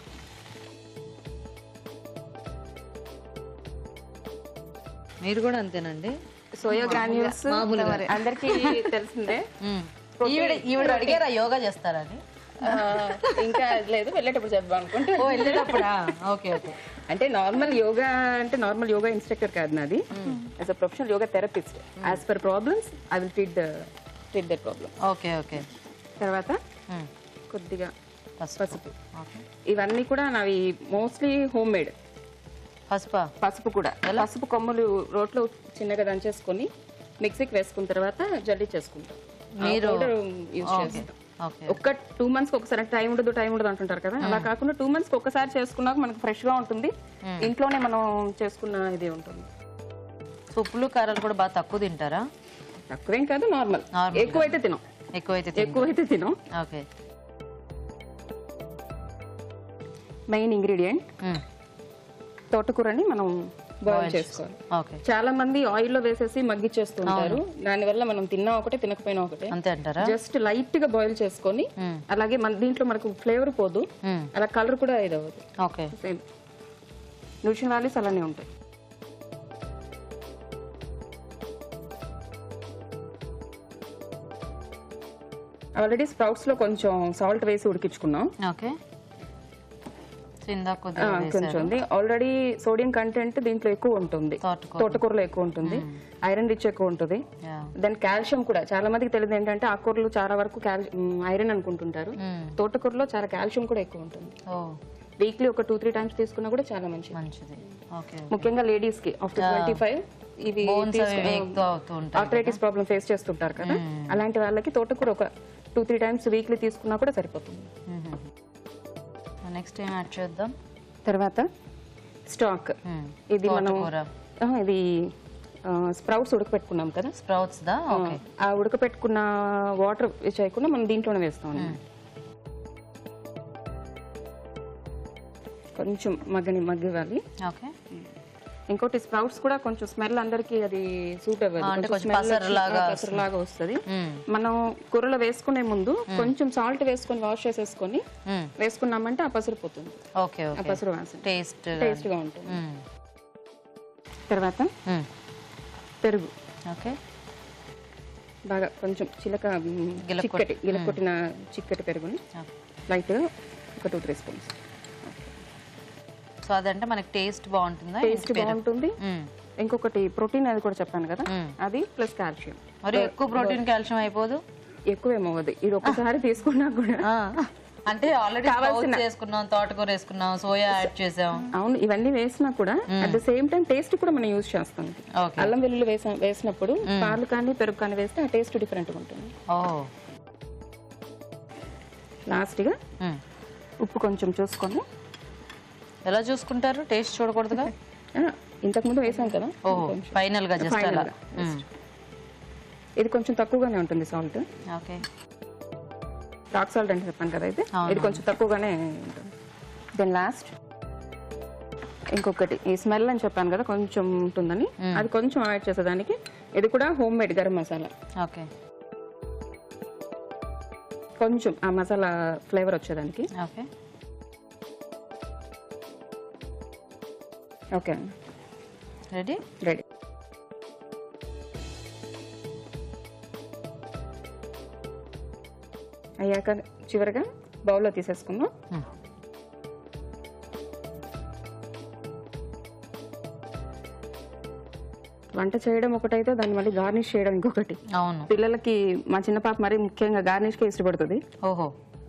మీరు కూడా అంతేనండి? సోయా గ్రాన్యూల్స్ అందరికీ తెలిసిందే. ఈవిడ అడిగారా యోగా చేస్తారని? ఇంకా లేదు, వెళ్ళేటప్పుడు చెప్దాం అనుకుంటే. వెళ్ళేటప్పుడా? Okay okay. అంటే నార్మల్ యోగా అంటే నార్మల్ యోగా ఇన్స్ట్రక్టర్ కాదు నాది, as a professional yoga therapist. As per problems I will treat that problem. Okay okay. తర్వాత కొద్దిగా పసుపు. ఇవన్నీ కూడా నావి మోస్ట్లీ హోమ్ మేడ్. పసుపు కూడా పసుపు కొమ్మలు రోట్లో చిన్నగా దంచేసుకొని మిక్సీకి వేసుకున్న తర్వాత జల్లి చేసుకుంటాం. మీరు యూజ్ చేస్తాం. ఒక్క 2 months ఒకసారి టైం ఉండదు అంటుంటారు కదా, అలా కాకుండా 2 months ఒకసారి చేసుకున్నాక మనకు ఫ్రెష్ గా ఉంటుంది. ఇంట్లోనే మనం చేసుకున్న ఇది ఉంటుంది. ఉప్పులు కారాలు కూడా బాగా తక్కువ తింటారా? తక్కువేం కాదు, నార్మల్. ఎక్కువైతే తినం. ఓకే. మెయిన్ ఇంగ్రీడియంట్ తోటకూరని మనం బాయిల్ చేసుకోవాలి. చాలా మంది ఆయిల్ లో వేసేసి మగ్గిచ్చేస్తుంటారు, దానివల్ల మనం తిన్నా ఒకటే తినకపోయినా ఒకటే అంతే అంటారా? జస్ట్ లైట్ గా బాయిల్ చేసుకొని, అలాగే దీంట్లో మనకు ఫ్లేవర్ పోదు, అలా కలర్ కూడా ఇది అవ్వదు. ఓకే. సేమ్ న్యూట్రిషన్ వాల్యూస్ అలానే ఉంటాయి. ఆల్రెడీ స్ప్రౌట్స్ లో కొంచెం సాల్ట్ వేసి ఉడికించుకున్నాం. ఓకే. కొంచెం ఉంది. ఆల్రెడీ సోడియం కంటెంట్ దీంట్లో ఎక్కువ ఉంటుంది, తోటకూరలో ఎక్కువ ఉంటుంది, ఐరన్ రిచ్ ఎక్కువ ఉంటుంది. దెన్ కాల్షియం కూడా చాలా మందికి తెలియదు ఏంటంటే ఆకుకూరలు చాలా వరకు ఐరన్ అనుకుంటుంటారు, తోటకూరలో చాలా కాల్షియం కూడా ఎక్కువ ఉంటుంది. వీక్లీ ఒక 2-3 times తీసుకున్నా కూడా చాలా మంచిది. ముఖ్యంగా లేడీస్ కి ఆఫ్టర్ 25 ఇవి ఆర్థరైటిస్ ప్రాబ్లం ఫేస్ చేస్తుంటారు కదా, అలాంటి వాళ్ళకి తోటకూర ఒక 2-3 times వీక్లీ తీసుకున్నా కూడా సరిపోతుంది. నెక్స్ట్ ఏం యాడ్ చేద్దాం? తర్వాత స్టాక్. ఇది మనం ఇది స్ప్రౌట్స్ ఉడకపెట్టుకున్నాం కదా, స్ప్రౌట్స్ దా. ఓకే. ఆ ఉడకపెట్టుకున్న వాటర్ చేయకుండా మనం దీంట్లోనే వేస్తాం. కొంచెం మగ్గివ్వాలి. ఓకే. ఇంకోటి స్ప్రౌట్స్ కూడా కొంచెం స్మెల్ అందరికి అది సూట్ అవ్వదు, పసరలాగా వస్తుంది. మనం కూరలో వేసుకునే ముందు కొంచెం సాల్ట్ వేసుకొని వాష్ చేసేసుకొని వేసుకున్నామంటే ఆ పసరు పోతుంది. ఆ పసరు వాసన టేస్ట్ గా ఉంటుంది. తర్వాత పెరుగు. ఓకే. బాగా కొంచెం గిలకొట్టిన చిక్కటి పెరుగుని లైట్ గా ఒక 2-3 స్పూన్స్. సో అదంటే మనకి టేస్ట్ బాగుంటుందా? టేస్ట్ బాగుంటుంది. ఇంకొకటి ప్రోటీన్ అది కూడా చెప్పాను కదా, అది ప్లస్ కాల్షియం. మరి ఎక్కువ ప్రోటీన్ కాల్షియం అయిపోదు? ఎక్కువేమవ్వదు, ఇది ఒకసారి తీసుకున్నా కూడా. అంటే ఆల్రెడీ కావాల్సిన చేసుకున్నాం, తోటకూర వేసుకున్నాం, సోయా యాడ్ చేసాం. అవును, ఇవన్నీ వేసినా కూడా at the same time taste కూడా మనం యూజ్ చేస్తాం. అల్లం వెల్లుల్లి వేసినప్పుడు పాలు కానీ పెరుగు కానీ వేస్తే ఆ టేస్ట్ డిఫరెంట్ గా ఉంటుంది. లాస్ట్ గా ఉప్పు కొంచెం చూసుకొని. ఎలా చూసుకుంటారు? టేస్ట్ చూడకూడదుగా? ఇంతకు ముందు వేసాం కదా, ఫైనల్ గా జస్ట్ అలా. ఇది కొంచెం తక్కువగానే ఉంటుంది సాల్ట్. ఓకే. రాక్ సాల్ట్ అంటే చెప్పాను కదా, అయితే ఇది కొంచెం తక్కువగానే ఉంటుంది. దెన్ లాస్ట్ ఇంకొకటి ఈ స్మెల్ అని చెప్పాను కదా కొంచెం ఉంటుందని, అది కొంచెం యాడ్ చేసేదానికి. ఇది కూడా home made garam masala. Okay. కొంచెం ఆ మసాలా ఫ్లేవర్ వచ్చేదానికి. ఓకే. ఓకే. రెడీ. అయ్యాక చివరిగా బౌల్లో తీసేసుకుందాం. వంట చేయడం ఒకటైతే దాన్ని మళ్ళీ గార్నిష్ చేయడం ఇంకొకటి. అవును. పిల్లలకి మా చిన్న పాప మరి ముఖ్యంగా గార్నిష్ కే ఇష్టపడుతుంది. ఓహో.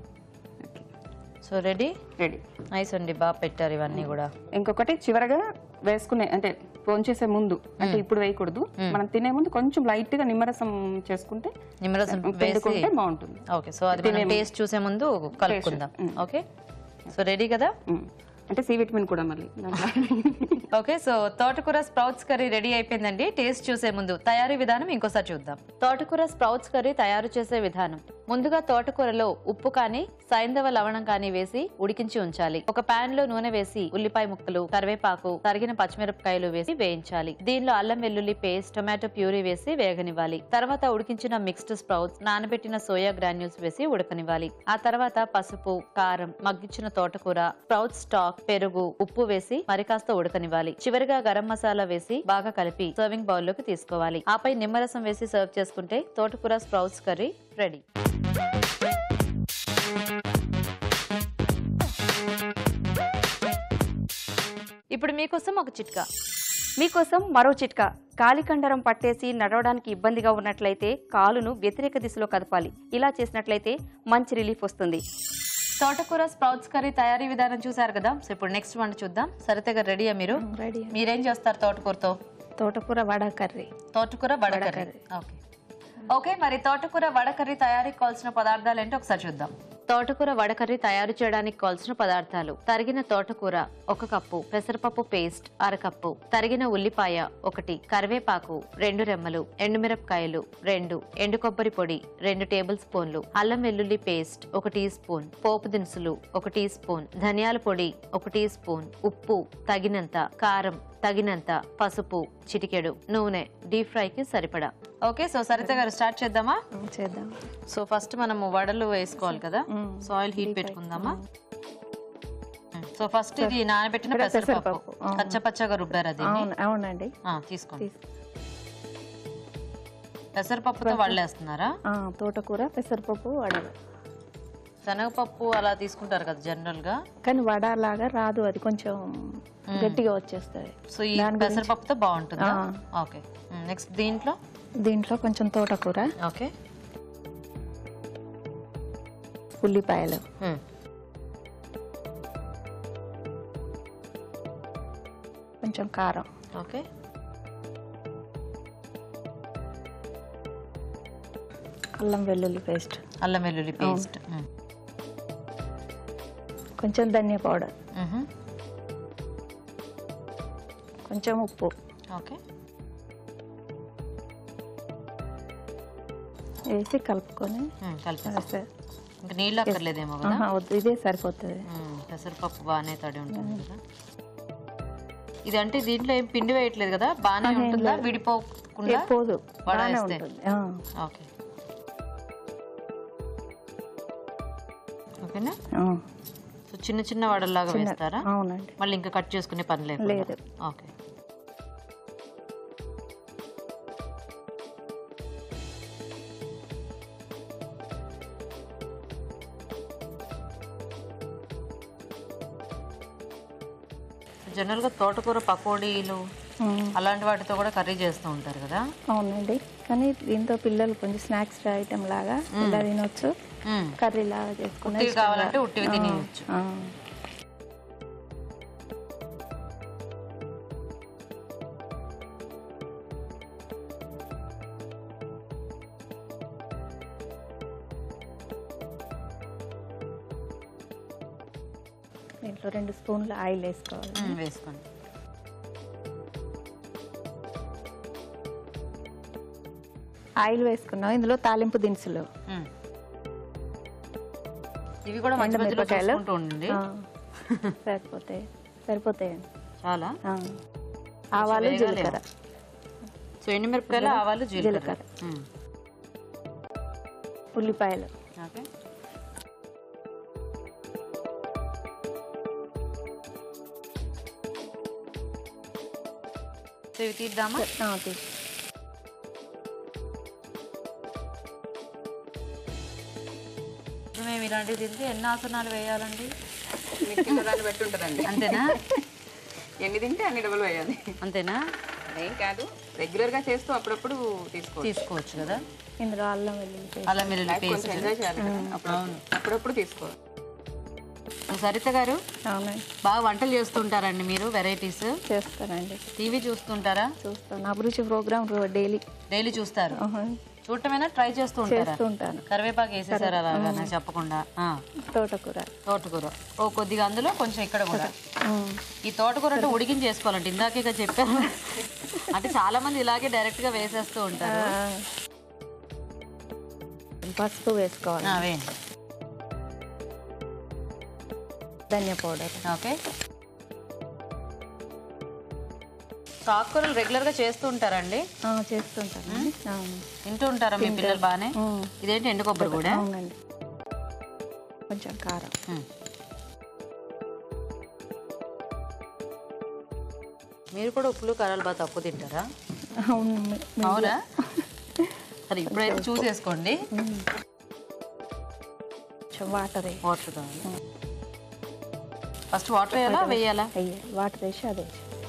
సో రెడీ నైస్ అండి, బాగా పెట్టారు ఇవన్నీ కూడా. ఇంకొకటి చివరగా వేసుకునే అంటే పోంచేసే ముందు, అంటే ఇప్పుడు వేయకూడదు, మనం తినే ముందు కొంచెం లైట్ గా నిమ్మరసం చేసుకుంటే పిండుకుంటే బాగుంటుంది. ఓకే. సో అది మనం టేస్ట్ చూసే ముందు కలుపుకుందాం. ఓకే. సో రెడీ కదా? అంటే సి విటమిన్ కూడా మళ్ళీ. ఓకే. సో తోటకూర స్ప్రౌట్స్ కర్రీ రెడీ అయిపోయిందండి. టేస్ట్ చూసే ముందు తయారీ విధానం ఇంకోసారి చూద్దాం. తోటకూర స్ప్రౌట్స్ కర్రీ తయారు చేసే విధానం. ముందుగా తోటకూరలో ఉప్పు కానీ సైంధవ లవణం కానీ వేసి ఉడికించి ఉంచాలి. ఒక పాన్ లో నూనె వేసి ఉల్లిపాయ ముక్కలు, కరివేపాకు, తరిగిన పచ్చిమిరపకాయలు వేసి వేయించాలి. దీనిలో అల్లం వెల్లుల్లి పేస్ట్, టొమాటో ప్యూరీ వేసి వేగనివ్వాలి. తర్వాత ఉడికించిన మిక్స్డ్ స్ప్రౌట్స్, నానబెట్టిన సోయా గ్రాన్యూల్స్ వేసి ఉడకనివ్వాలి. ఆ తర్వాత పసుపు, కారం, మగ్గించిన తోటకూర, స్ప్రౌట్స్ స్టాక్, పెరుగు, ఉప్పు వేసి మరి కాస్త ఉడకనివ్వాలి. చివరిగా గరం మసాలా వేసి బాగా కలిపి సర్వింగ్ బౌల్ లోకి తీసుకోవాలి. ఆపై నిమ్మరసం వేసి సర్వ్ చేసుకుంటే తోటకూర స్ప్రౌట్స్ కర్రీ రెడీ. ఇప్పుడు మీకోసం ఒక చిట్కా. మీకోసం మరో చిట్కా. కాలికండరం పట్టేసి నడవడానికి ఇబ్బందిగా ఉన్నట్లయితే కాలును వ్యతిరేక దిశలో కదపాలి. ఇలా చేసినట్లయితే మంచి రిలీఫ్ వస్తుంది. తోటకూర స్ప్రౌట్స్ కర్రీ తయారీ విధానం చూసారు కదా. సో ఇప్పుడు నెక్స్ట్ వంట చూద్దాం. సరితగా రెడీయా మీరు? రెడీ. మీరేం చేస్తారు తోటకూరతో? తోటకూర వడ కర్రీ. తోటకూర వడ కర్రీ. ఓకే, మరి తోటకూర వడ కర్రీ తయారీకి కావాల్సిన పదార్థాలు ఏంటో ఒకసారి చూద్దాం. తోటకూర వడ కర్రీ తయారు చేయడానికి కావాల్సిన పదార్థాలు: తరిగిన తోటకూర 1 కప్పు, పెసరపప్పు పేస్ట్ 1/2 కప్పు, తరిగిన ఉల్లిపాయ 1, కరివేపాకు 2 రెమ్మలు, ఎండుమిరపకాయలు 2, ఎండు కొబ్బరి పొడి 2 టేబుల్ స్పూన్లు, అల్లం వెల్లుల్లి పేస్ట్ 1 టీ స్పూన్, పోపు దినుసులు 1 టీ స్పూన్, ధనియాల పొడి 1 టీ స్పూన్, ఉప్పు తగినంత, కారం తగినంత, పసుపు చిటికెడు, నూనె డీప్ ఫ్రై కి సరిపడా. ఓకే, సో సరిత గారు స్టార్ట్ చేద్దామా? చేద్దాం. సో ఫస్ట్ మనము వడలు వేసుకోవాలి కదా. సో ఆయిల్ హీట్ పెట్టుకుందామా. సో ఫస్ట్ ఇది నానబెట్టిన పెసరపప్పు పచ్చగా రుబ్బారు. అది అవునండి. తీసుకోండి. పెసరపప్పుతో వడలేస్తున్నారా? తోటకూర పెసరపప్పు వడలు. శనగపప్పు అలా తీసుకుంటారు కదా జనరల్ గా, కానీ వడ లాగా రాదు, అది కొంచెం గట్టిగా వచ్చేస్తుంది. సో ఈ పెసరపప్పుతో బాగుంటుంది. ఓకే, నెక్స్ట్ దీంట్లో కొంచెం తోటకూర, ఓకే, ఉల్లిపాయలు, కొంచెం కారం, ఓకే, అల్లం వెల్లుల్లి పేస్ట్, కొంచెం ధనియా పౌడర్, కొంచెం ఉప్పు, ఓకే, వేసి కలుపుకొని ఇంకా నీళ్ళు అక్కర్లేదేమో కదా? ఇదే సరిపోతుంది. పెసరపప్పు బాగానే తడి ఉంటుంది కదా. ఇది అంటే దీంట్లో ఏం పిండి వేయట్లేదు కదా, బాగానే ఉంటుందా? విడిపోకుండా పోదు, వడ వేస్తే. ఓకే, ఓకేనా? సో చిన్న చిన్న వడల్లాగా వేస్తారా? అవునండి. మళ్ళీ ఇంకా కట్ చేసుకునే పని లేదు. ఓకే, జనరల్ గా తోటకూర పకోడీలు అలాంటి వాటితో కూడా కర్రీ చేస్తూ ఉంటారు కదా. అవునండి, కానీ దీంతో పిల్లలు కొంచెం స్నాక్స్ ఐటమ్ లాగా ఇలా తినొచ్చు, కర్రీ లాగా చేసుకుని కావాలంటే ఉట్టివి తినవచ్చు. దీంట్లో 2 స్పూన్లు ఆయిల్ వేసుకోవాలి. వేసుకోండి. ఆయిల్ వేసుకున్నాం. ఇందులో తాలింపు దినుసులు, ఇవి కూడా మంచి మిరపకాయలు ఉండండి. సరిపోతాయండి చాలా. ఆవాలు, జీలకర్ర. సో ఎండుమిరపకాయలు, ఆవాలు, జీలకర్ర, ఉల్లిపాయలు. ఓకే, ఇవి తీద్దామా? మేము ఇలాంటివి తింటే ఎన్ని ఆసనాలు వేయాలండి? దాన్ని బట్టి ఉంటుందండి. అంతేనా? ఎన్ని తింటే అన్ని డబ్బులు వేయాలి. అంతేనా? ఏం కాదు, రెగ్యులర్ గా చేస్తూ అప్పుడప్పుడు తీసుకోవచ్చు కదా. ఇందులో అల్లం వెల్లుల్లి పేస్ట్ ఎంజాయ్ చేయాలి కదా, అప్పుడప్పుడు తీసుకోవాలి. సరిత గారు, అవునండి, బాగా వంటలు చేస్తుంటారండి మీరు? వెరైటీస్ చేస్తానండి. టీవీ చూస్తుంటారా? చూస్తాను. అభిరుచి ప్రోగ్రామ్ డైలీ చూస్తారు. చూడటమేనా, ట్రై చేస్తూ ఉంటాను. కరివేపాకు వేసేసారు అలాగా నాకు చెప్పకుండా. తోటకూర కొద్దిగా, అందులో కొంచెం ఇక్కడ కూడా. ఈ తోటకూర అంటే ఉడికించి చేసుకోవాలంటే ఇందాకే చెప్పారు. అంటే చాలా మంది ఇలాగే డైరెక్ట్ గా వేసేస్తూ ఉంటారు. పసుపు వేసుకోవాలి, వేయండి. ధనియా పౌడర్. ఓకే, ఆకుకూరలు రెగ్యులర్ గా చేస్తూ ఉంటారండి? చేస్తుంటాను. తింటూ ఉంటారా మీ పిల్లలు బాగానే? ఇదేంటి ఎండు కొబ్బరి కూడా? అవునండి. కొంచెం కారం. మీరు కూడా ఉప్పులు కారాలు బాగా తక్కువ తింటారా? అవును. అవునా? సరే, ఇప్పుడైతే చూసేసుకోండి. వాటర్ వాటర్ కావాలి. ఫస్ట్ వాటర్ వేయాలా వేయాలా? వేయాలి. వాటర్ వేసి అదే.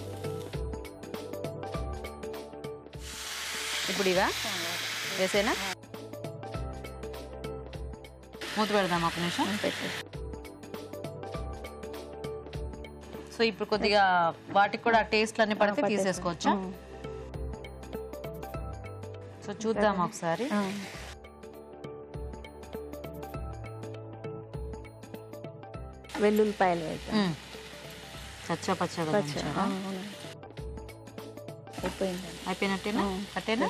ఇప్పుడు ఇవా వేసేనా? మూత పెడదాం ఒక నిమిషం. సో ఇప్పుడు కొద్దిగా వాటికి కూడా టేస్ట్లు అన్ని పడితే తీసేసుకోవచ్చా? సో చూద్దాం ఒకసారి. వెల్లుల్లిపాయలు వేద్దాం. పచ్చా పచ్చగా అయిపోయినట్టేనా? కట్టేనా?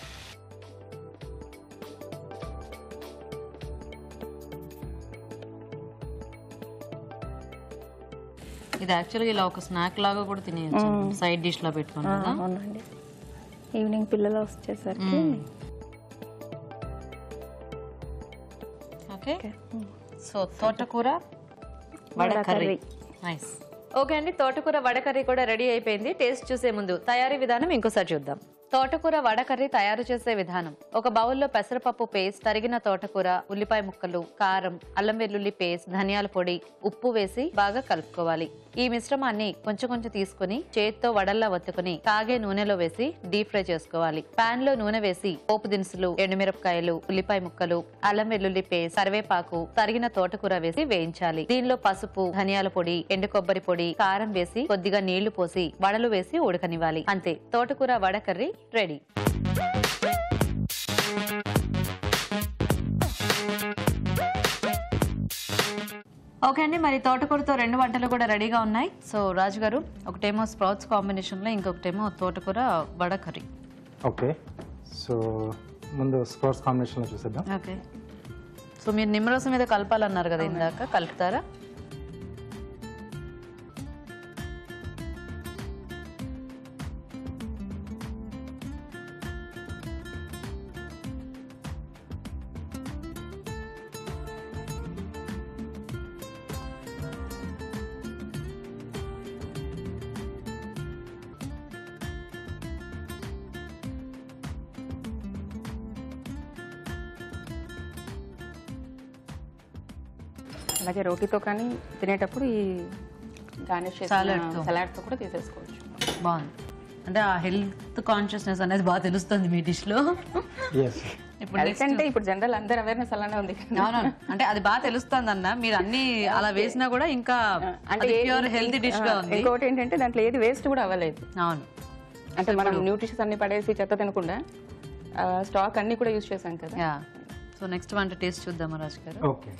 ఇది యాక్చువల్గా ఇలా ఒక స్నాక్ లాగా కూడా తినేయచ్చు, సైడ్ డిష్ లా పెట్టుకుని. అవునండి, ఈవినింగ్ పిల్లలు వచ్చేసరికి. ఓకే, సో తోటకూర వడ కర్రీ. నైస్. ఓకే అండి, తోటకూర వడ కర్రీ కూడా రెడీ అయిపోయింది. టేస్ట్ చూసే ముందు తయారీ విధానం ఇంకోసారి చూద్దాం. తోటకూర వడ కర్రీ తయారు చేసే విధానం: ఒక బౌల్లో పెసరపప్పు పేస్ట్, తరిగిన తోటకూర, ఉల్లిపాయ ముక్కలు, కారం, అల్లం వెల్లుల్లి పేస్ట్, ధనియాల పొడి, ఉప్పు వేసి బాగా కలుపుకోవాలి. ఈ మిశ్రమాన్ని కొంచెం కొంచెం తీసుకుని చేతితో వడల్లా ఒత్తుకుని కాగే నూనెలో వేసి డీప్ ఫ్రై చేసుకోవాలి. పాన్ లో నూనె వేసి పోపు దినుసులు, ఎండుమిరపకాయలు, ఉల్లిపాయ ముక్కలు, అల్లం వెల్లుల్లి పేస్ట్, కరివేపాకు, తరిగిన తోటకూర వేసి వేయించాలి. దీనిలో పసుపు, ధనియాల పొడి, ఎండు కొబ్బరి పొడి, కారం వేసి కొద్దిగా నీళ్లు పోసి వడలు వేసి ఉడకనివ్వాలి. అంతే, తోటకూర వడ కర్రీ రెడీ. ఓకే అండి, మరి తోటకూరతో 2 వంటలు కూడా రెడీగా ఉన్నాయి. సో రాజు గారు, ఒకటేమో స్ప్రౌట్స్ కాంబినేషన్లో, ఇంకొకటేమో తోటకూర వడ కర్రీ. ఓకే, సో ముందు స్ప్రౌట్స్ కాంబినేషన్లో చూసేద్దాం. ఓకే, సో మీరు నిమ్మరసం మీద కలపాలన్నారు కదా ఇందాక, కలుపుతారా? అలాగే రోటీతో కానీ తినేటప్పుడు ఈ గార్నిష్ సలాడ్తో కూడా తీసేసుకోవచ్చు. బాగుంది. అంటే ఆ హెల్త్ కాన్షియస్నెస్ అనేది బాగా తెలుస్తుంది మీ డిష్ లో. ఇప్పుడు జనరల్ అందరు అవేర్నెస్ అలానే ఉంది. అవునవును, అంటే అది బాగా తెలుస్తుంది అన్న. మీరు అన్ని అలా వేసినా కూడా ఇంకా అంటే ప్యూర్ హెల్తీ డిష్ గా ఉంది. ఇంకోటి ఏంటంటే దాంట్లో ఏది వేస్ట్ కూడా అవ్వలేదు. అవును, అంటే మనం న్యూట్రిషన్స్ అన్ని పడేసి చెత్త తినకుండా స్టాక్ అన్ని కూడా యూజ్ చేసాం కదా. సో నెక్స్ట్ వంట టేస్ట్ చూద్దామా రాజు గారు? ఓకే,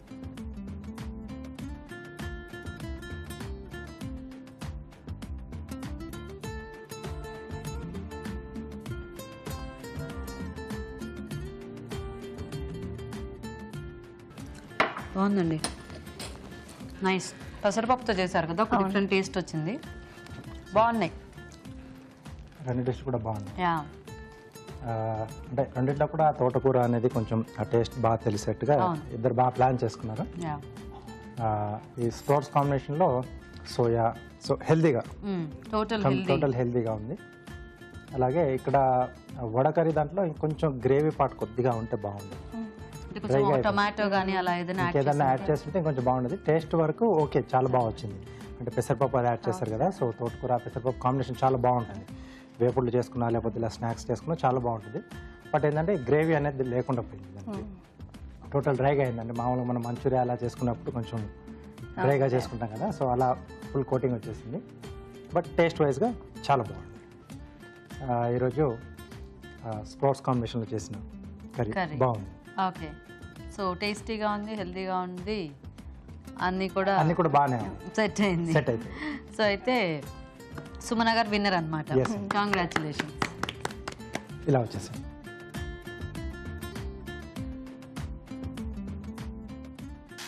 బాగుందండి, నైస్. పెసరపప్పుతో చేశారు కదా, ఒక డిఫరెంట్ టేస్ట్ వచ్చింది. బాగున్నాయి, 2 డిష్ కూడా బాగున్నాయి. యా, అంటే రెండింటిలో కూడా ఆ తోటకూర అనేది కొంచెం ఆ టేస్ట్ బాగా తెలిసేట్టుగా ఇద్దరు బాగా ప్లాన్ చేసుకున్నారు. యా, ఈ స్ప్రౌట్స్ కాంబినేషన్లో సోయా, సో హెల్దీగా, టోటల్ హెల్దీగా ఉంది. అలాగే ఇక్కడ వడ కర్రీ దాంట్లో ఇంకొంచెం గ్రేవీ పార్ట్ కొద్దిగా ఉంటే బాగుంది. టొమాటో కానీ అలా ఏదైనా యాడ్ చేస్తుంటే కొంచెం బాగుండేది. టేస్ట్ వరకు ఓకే, చాలా బాగా వచ్చింది. అంటే పెసరపప్పు అది యాడ్ చేస్తారు కదా, సో తోటకూర పెసరపప్పు కాంబినేషన్ చాలా బాగుంటుంది. వేపుళ్ళు చేసుకున్నా లేకపోతే ఇలా స్నాక్స్ చేసుకున్నా చాలా బాగుంటుంది. బట్ ఏంటంటే గ్రేవీ అనేది లేకుండా పోయింది దానికి, టోటల్ డ్రైగా అయిందండి. మామూలుగా మనం మంచూరియా అలా చేసుకున్నప్పుడు కొంచెం డ్రైగా చేసుకుంటాం కదా, సో అలా ఫుల్ కోటింగ్ వచ్చేసింది. బట్ టేస్ట్ వైజ్గా చాలా బాగుంది. ఈరోజు స్ప్రౌట్స్ కాంబినేషన్లో చేసిన కర్రీ బాగుంది. ఓకే, సో టేస్టీగా ఉంది, హెల్తీగా ఉంది, అన్నీ కూడా బాగానే సెట్ అయింది. సో అయితే సుమన గారు విన్నర్ అనమాట. కంగ్రాచులేషన్స్. ఇలా వచ్చేసాం.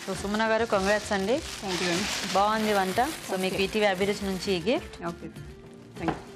సో సుమన గారు కంగ్రాట్స్ అండి. థ్యాంక్ యూ అండి. బాగుంది వంట. సో మీకు ఈటీవీ అభిరుచి నుంచి ఈ gift. Okay thank you.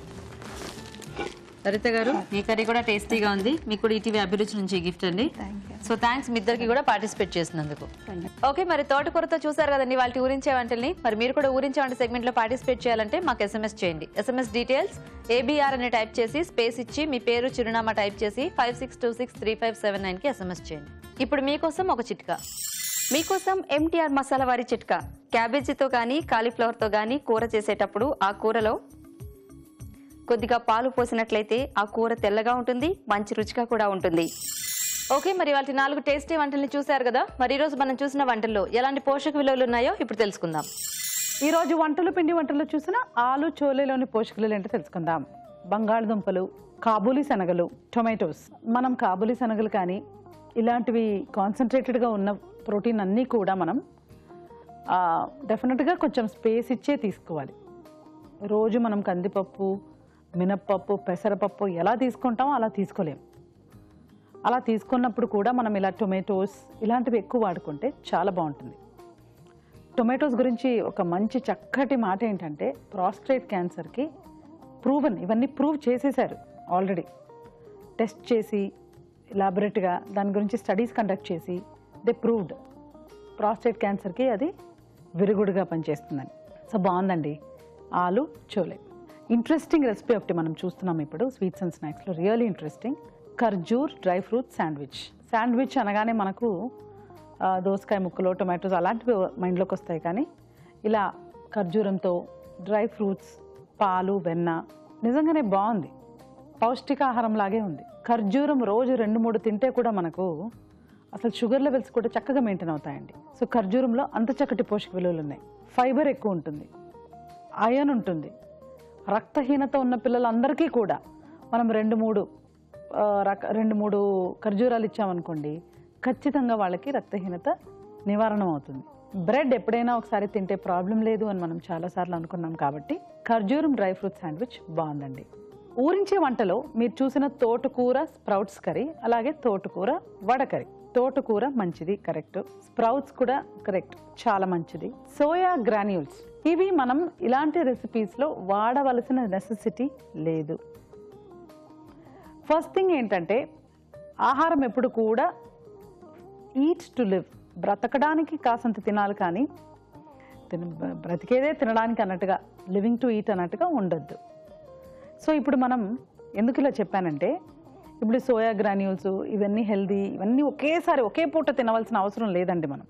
Saritha garu మీ కర్రీ కూడా టేస్టీగా ఉంది. మీకు కూడా ఈటీవీ అభిరుచి నుంచి గిఫ్ట్ అండి. సో థ్యాంక్స్ మీ ఇద్దరికి కూడా పార్టిసిపేట్ చేసినందుకు. ఓకే, మరి తోటకూరతో చూసారు కదండి వాళ్ళ ఊరించే వంటల్ని. మరి మీరు కూడా ఊరించే వంట సెగ్మెంట్ లో పార్టిసిపేట్ చేయాలంటే మాకు SMS చేయండి. SMS డీటెయిల్స్ ABR అని టైప్ చేసి స్పేస్ ఇచ్చి మీ పేరు చిరునామా టైప్ చేసి 56263579 కి SMS చేయండి. ఇప్పుడు మీకోసం ఒక చిట్కా. మీకోసం MTR మసాలా వారి చిట్కా. క్యాబేజీతో కానీ కాలీఫ్లవర్తో కానీ కూర చేసేటప్పుడు ఆ కూరలో కొద్దిగా పాలు పోసినట్లయితే ఆ కూర తెల్లగా ఉంటుంది, మంచి రుచిగా కూడా ఉంటుంది. ఓకే, మరి వాళ్ళ 4 టేస్టీ వంటల్ని చూసారు కదా. మరి ఈ రోజు మనం చూసిన వంటల్లో ఎలాంటి పోషక విలువలు ఉన్నాయో ఇప్పుడు తెలుసుకుందాం. ఈ రోజు పిండి వంటల్లో చూసిన ఆలు చోలేలోని పోషక విలువలు ఏంటో తెలుసుకుందాం. బంగాళదుంపలు, కాబూలీ శనగలు, టొమాటోస్. మనం కాబూలీ శనగలు కానీ ఇలాంటివి కాన్సన్ట్రేటెడ్గా ఉన్న ప్రోటీన్ అన్నీ కూడా మనం డెఫినెట్గా కొంచెం స్పేస్ ఇచ్చే తీసుకోవాలి. రోజు మనం కందిపప్పు, మినప్పప్పు, పెసరపప్పు ఎలా తీసుకుంటామో అలా తీసుకోలేము. అలా తీసుకున్నప్పుడు కూడా మనం ఇలా టొమాటోస్ ఇలాంటివి ఎక్కువ వాడుకుంటే చాలా బాగుంటుంది. టొమాటోస్ గురించి ఒక మంచి చక్కటి మాట ఏంటంటే ప్రాస్టేట్ క్యాన్సర్కి ఇవన్నీ ప్రూవ్ చేసేసారు ఆల్రెడీ. టెస్ట్ చేసి ల్యాబొరేటరీగా దాని గురించి స్టడీస్ కండక్ట్ చేసి దే ప్రూవ్డ్ ప్రాస్టేట్ క్యాన్సర్కి అది విరుగుడుగా పనిచేస్తుందని. సో బాగుందండి ఆలు చోలే. ఇంట్రెస్టింగ్ రెసిపీ ఒకటి మనం చూస్తున్నాం ఇప్పుడు స్వీట్స్ అండ్ స్నాక్స్లో. Really interesting. ఖర్జూర్ డ్రై ఫ్రూట్ శాండ్విచ్ అనగానే మనకు దోసకాయ ముక్కలు, టొమాటోస్ అలాంటివి మైండ్లోకి వస్తాయి. కానీ ఇలా ఖర్జూరంతో డ్రై ఫ్రూట్స్, పాలు, వెన్న నిజంగానే బాగుంది. పౌష్టికాహారం లాగే ఉంది. ఖర్జూరం రోజు 2-3 తింటే కూడా మనకు అసలు షుగర్ లెవెల్స్ కూడా చక్కగా మెయింటైన్ అవుతాయండి. సో ఖర్జూరంలో అంత చక్కటి పోషక విలువలు ఉన్నాయి. ఫైబర్ ఎక్కువ ఉంటుంది, ఐరన్ ఉంటుంది. రక్తహీనత ఉన్న పిల్లలందరికీ కూడా మనం 2-3 ఖర్జూరాలు ఇచ్చామనుకోండి, ఖచ్చితంగా వాళ్ళకి రక్తహీనత నివారణ అవుతుంది. బ్రెడ్ ఎప్పుడైనా ఒకసారి తింటే ప్రాబ్లం లేదు అని మనం చాలాసార్లు అనుకున్నాం. కాబట్టి ఖర్జూరం డ్రై ఫ్రూట్ శాండ్విచ్ బాగుందండి. ఊరించే వంటలో మీరు చూసిన తోటకూర స్ప్రౌట్స్ కర్రీ, అలాగే తోటకూర వడ కర్రీ. తోటకూర మంచిది, కరెక్ట్. స్ప్రౌట్స్ కూడా కరెక్ట్, చాలా మంచిది. సోయా గ్రాన్యూల్స్ ఇవి మనం ఇలాంటి రెసిపీస్లో వాడవలసిన నెసెసిటీ లేదు. ఫస్ట్ థింగ్ ఏంటంటే ఆహారం ఎప్పుడు కూడా ఈట్ టు లివ్, బ్రతకడానికి కాసంత తినాలి కానీ బ్రతికేదే తినడానికి అన్నట్టుగా, లివింగ్ టు ఈట్ అన్నట్టుగా ఉండొద్దు. సో ఇప్పుడు మనం ఎందుకు ఇలా చెప్పానంటే, ఇప్పుడు సోయా గ్రాన్యూల్స్ ఇవన్నీ హెల్దీ, ఇవన్నీ ఒకే పూట తినవలసిన అవసరం లేదండి. మనం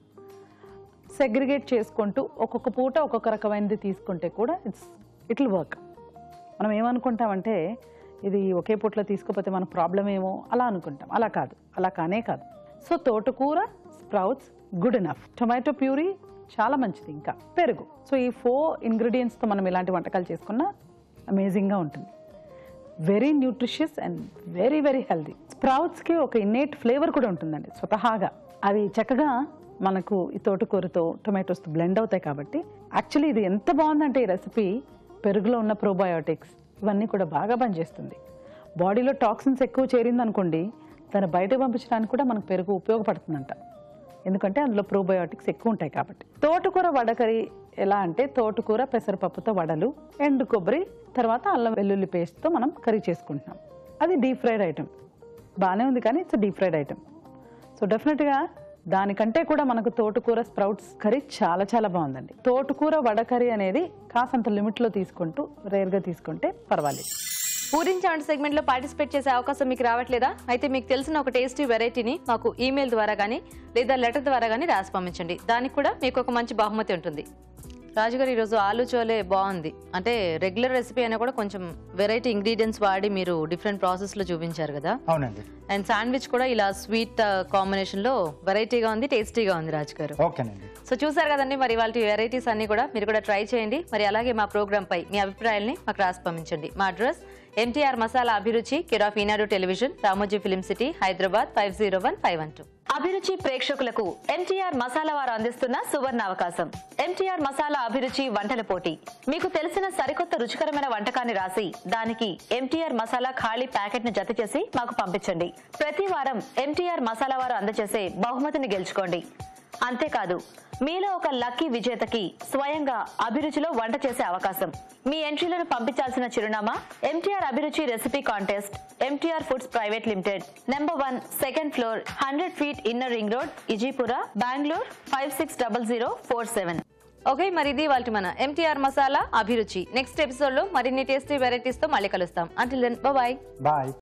సెగ్రిగేట్ చేసుకుంటూ ఒక్కొక్క పూట ఒక్కొక్క రకమైనది తీసుకుంటే కూడా ఇట్ విల్ వర్క్. మనం ఏమనుకుంటామంటే ఇది ఒకే పూటలో తీసుకోకపోతే మన ప్రాబ్లం ఏమో అలా అనుకుంటాం. అలా కాదు, అలా కానే కాదు. సో తోటకూర, sprouts good enough. Tomato puree చాలా మంచిది, ఇంకా పెరుగు. సో ఈ 4 ఇంగ్రీడియంట్స్తో మనం ఇలాంటి వంటకాలు చేసుకున్నా అమేజింగ్గా ఉంటుంది. Very nutritious and very very healthy. స్ప్రౌట్స్కి ఒక ఇన్నేట్ ఫ్లేవర్ కూడా ఉంటుందండి స్వతహాగా. అవి చక్కగా మనకు ఈ తోటకూరతో టొమాటోస్తో బ్లెండ్ అవుతాయి. కాబట్టి యాక్చువల్లీ ఇది ఎంత బాగుందంటే ఈ రెసిపీ, పెరుగులో ఉన్న ప్రోబయోటిక్స్ ఇవన్నీ కూడా బాగా పనిచేస్తుంది. బాడీలో టాక్సిన్స్ ఎక్కువ చేరిందనుకోండి, దాన్ని బయటకు పంపించడానికి కూడా మనకు పెరుగు ఉపయోగపడుతుందంట. ఎందుకంటే అందులో ప్రోబయోటిక్స్ ఎక్కువ ఉంటాయి కాబట్టి. తోటకూర వడ కర్రీ ఎలా అంటే, తోటకూర పెసరపప్పుతో వడలు, ఎండు కొబ్బరి, తర్వాత అల్లం వెల్లుల్లి పేస్ట్తో మనం కర్రీ చేసుకుంటున్నాం. అది డీప్ ఫ్రైడ్ ఐటమ్. బాగానే ఉంది కానీ it's deep fried item. So డెఫినెట్గా దానికంటే కూడా మనకు తోటకూర స్ప్రౌట్స్ కర్రీ చాలా చాలా బాగుందండి. తోటకూర వడ కర్రీ అనేది కాసంత లిమిట్లో తీసుకుంటూ రేర్గా తీసుకుంటే పర్వాలేదు. ఊరించే వంట సెగ్మెంట్లో పార్టిసిపేట్ చేసే అవకాశం మీకు రావట్లేదా? అయితే మీకు తెలిసిన ఒక టేస్టీ వెరైటీని మాకు ఈమెయిల్ ద్వారా కానీ లేదా లెటర్ ద్వారా కానీ రాసి పంపించండి. దానికి కూడా మీకు ఒక మంచి బహుమతి ఉంటుంది. రాజుగారు, ఈరోజు ఆలు చోలే బాగుంది. అంటే రెగ్యులర్ రెసిపీ అయినా కూడా కొంచెం వెరైటీ ఇంగ్రీడియంట్స్ వాడి మీరు డిఫరెంట్ ప్రాసెస్లో చూపించారు కదా. అవునండి. అండ్ శాండ్విచ్ కూడా ఇలా స్వీట్ కాంబినేషన్లో వెరైటీగా ఉంది, టేస్టీగా ఉంది రాజుగారు. ఓకేనండి. సో చూసారు కదండి, మరి వాళ్ళ వెరైటీస్ అన్ని కూడా మీరు కూడా ట్రై చేయండి. మరి అలాగే మా ప్రోగ్రామ్ పై మీ అభిప్రాయాల్ని మాకు రాసి పంపించండి. మా address MTR masala Abhiruchi, care of Eenadu television, Ramoji film city, Hyderabad 501512. Abhiruchi ప్రేక్షకులకు MTR మసాలా వారు అందిస్తున్న సువర్ణ అవకాశం. MTR మసాలా అభిరుచి వంటల పోటీ. మీకు తెలిసిన సరికొత్త రుచికరమైన వంటకాన్ని రాసి దానికి MTR మసాలా ఖాళీ ప్యాకెట్ ను జత చేసి మాకు పంపించండి. ప్రతి వారం MTR మసాలా వారు అందజేసే బహుమతిని గెలుచుకోండి. అంతేకాదు మీలో ఒక లక్కీ విజేతకి స్వయంగా అభిరుచిలో వంట చేసే అవకాశం. మీ ఎంట్రీలను పంపించాల్సిన చిరునామా MTR Abhiruchi recipe contest, MTR foods private limited, number 1, second floor, 100 feet inner ring road, Ejipura, Bengaluru 560047. Okay, మరి ఇది వాళ్ళ మన ఎంటీఆర్ మసాలా అభిరుచి. నెక్స్ట్ ఎపిసోడ్ లో మరిన్ని టేస్టీ వెరైటీస్ తో మళ్ళీ కలుస్తాం. Until then, bye.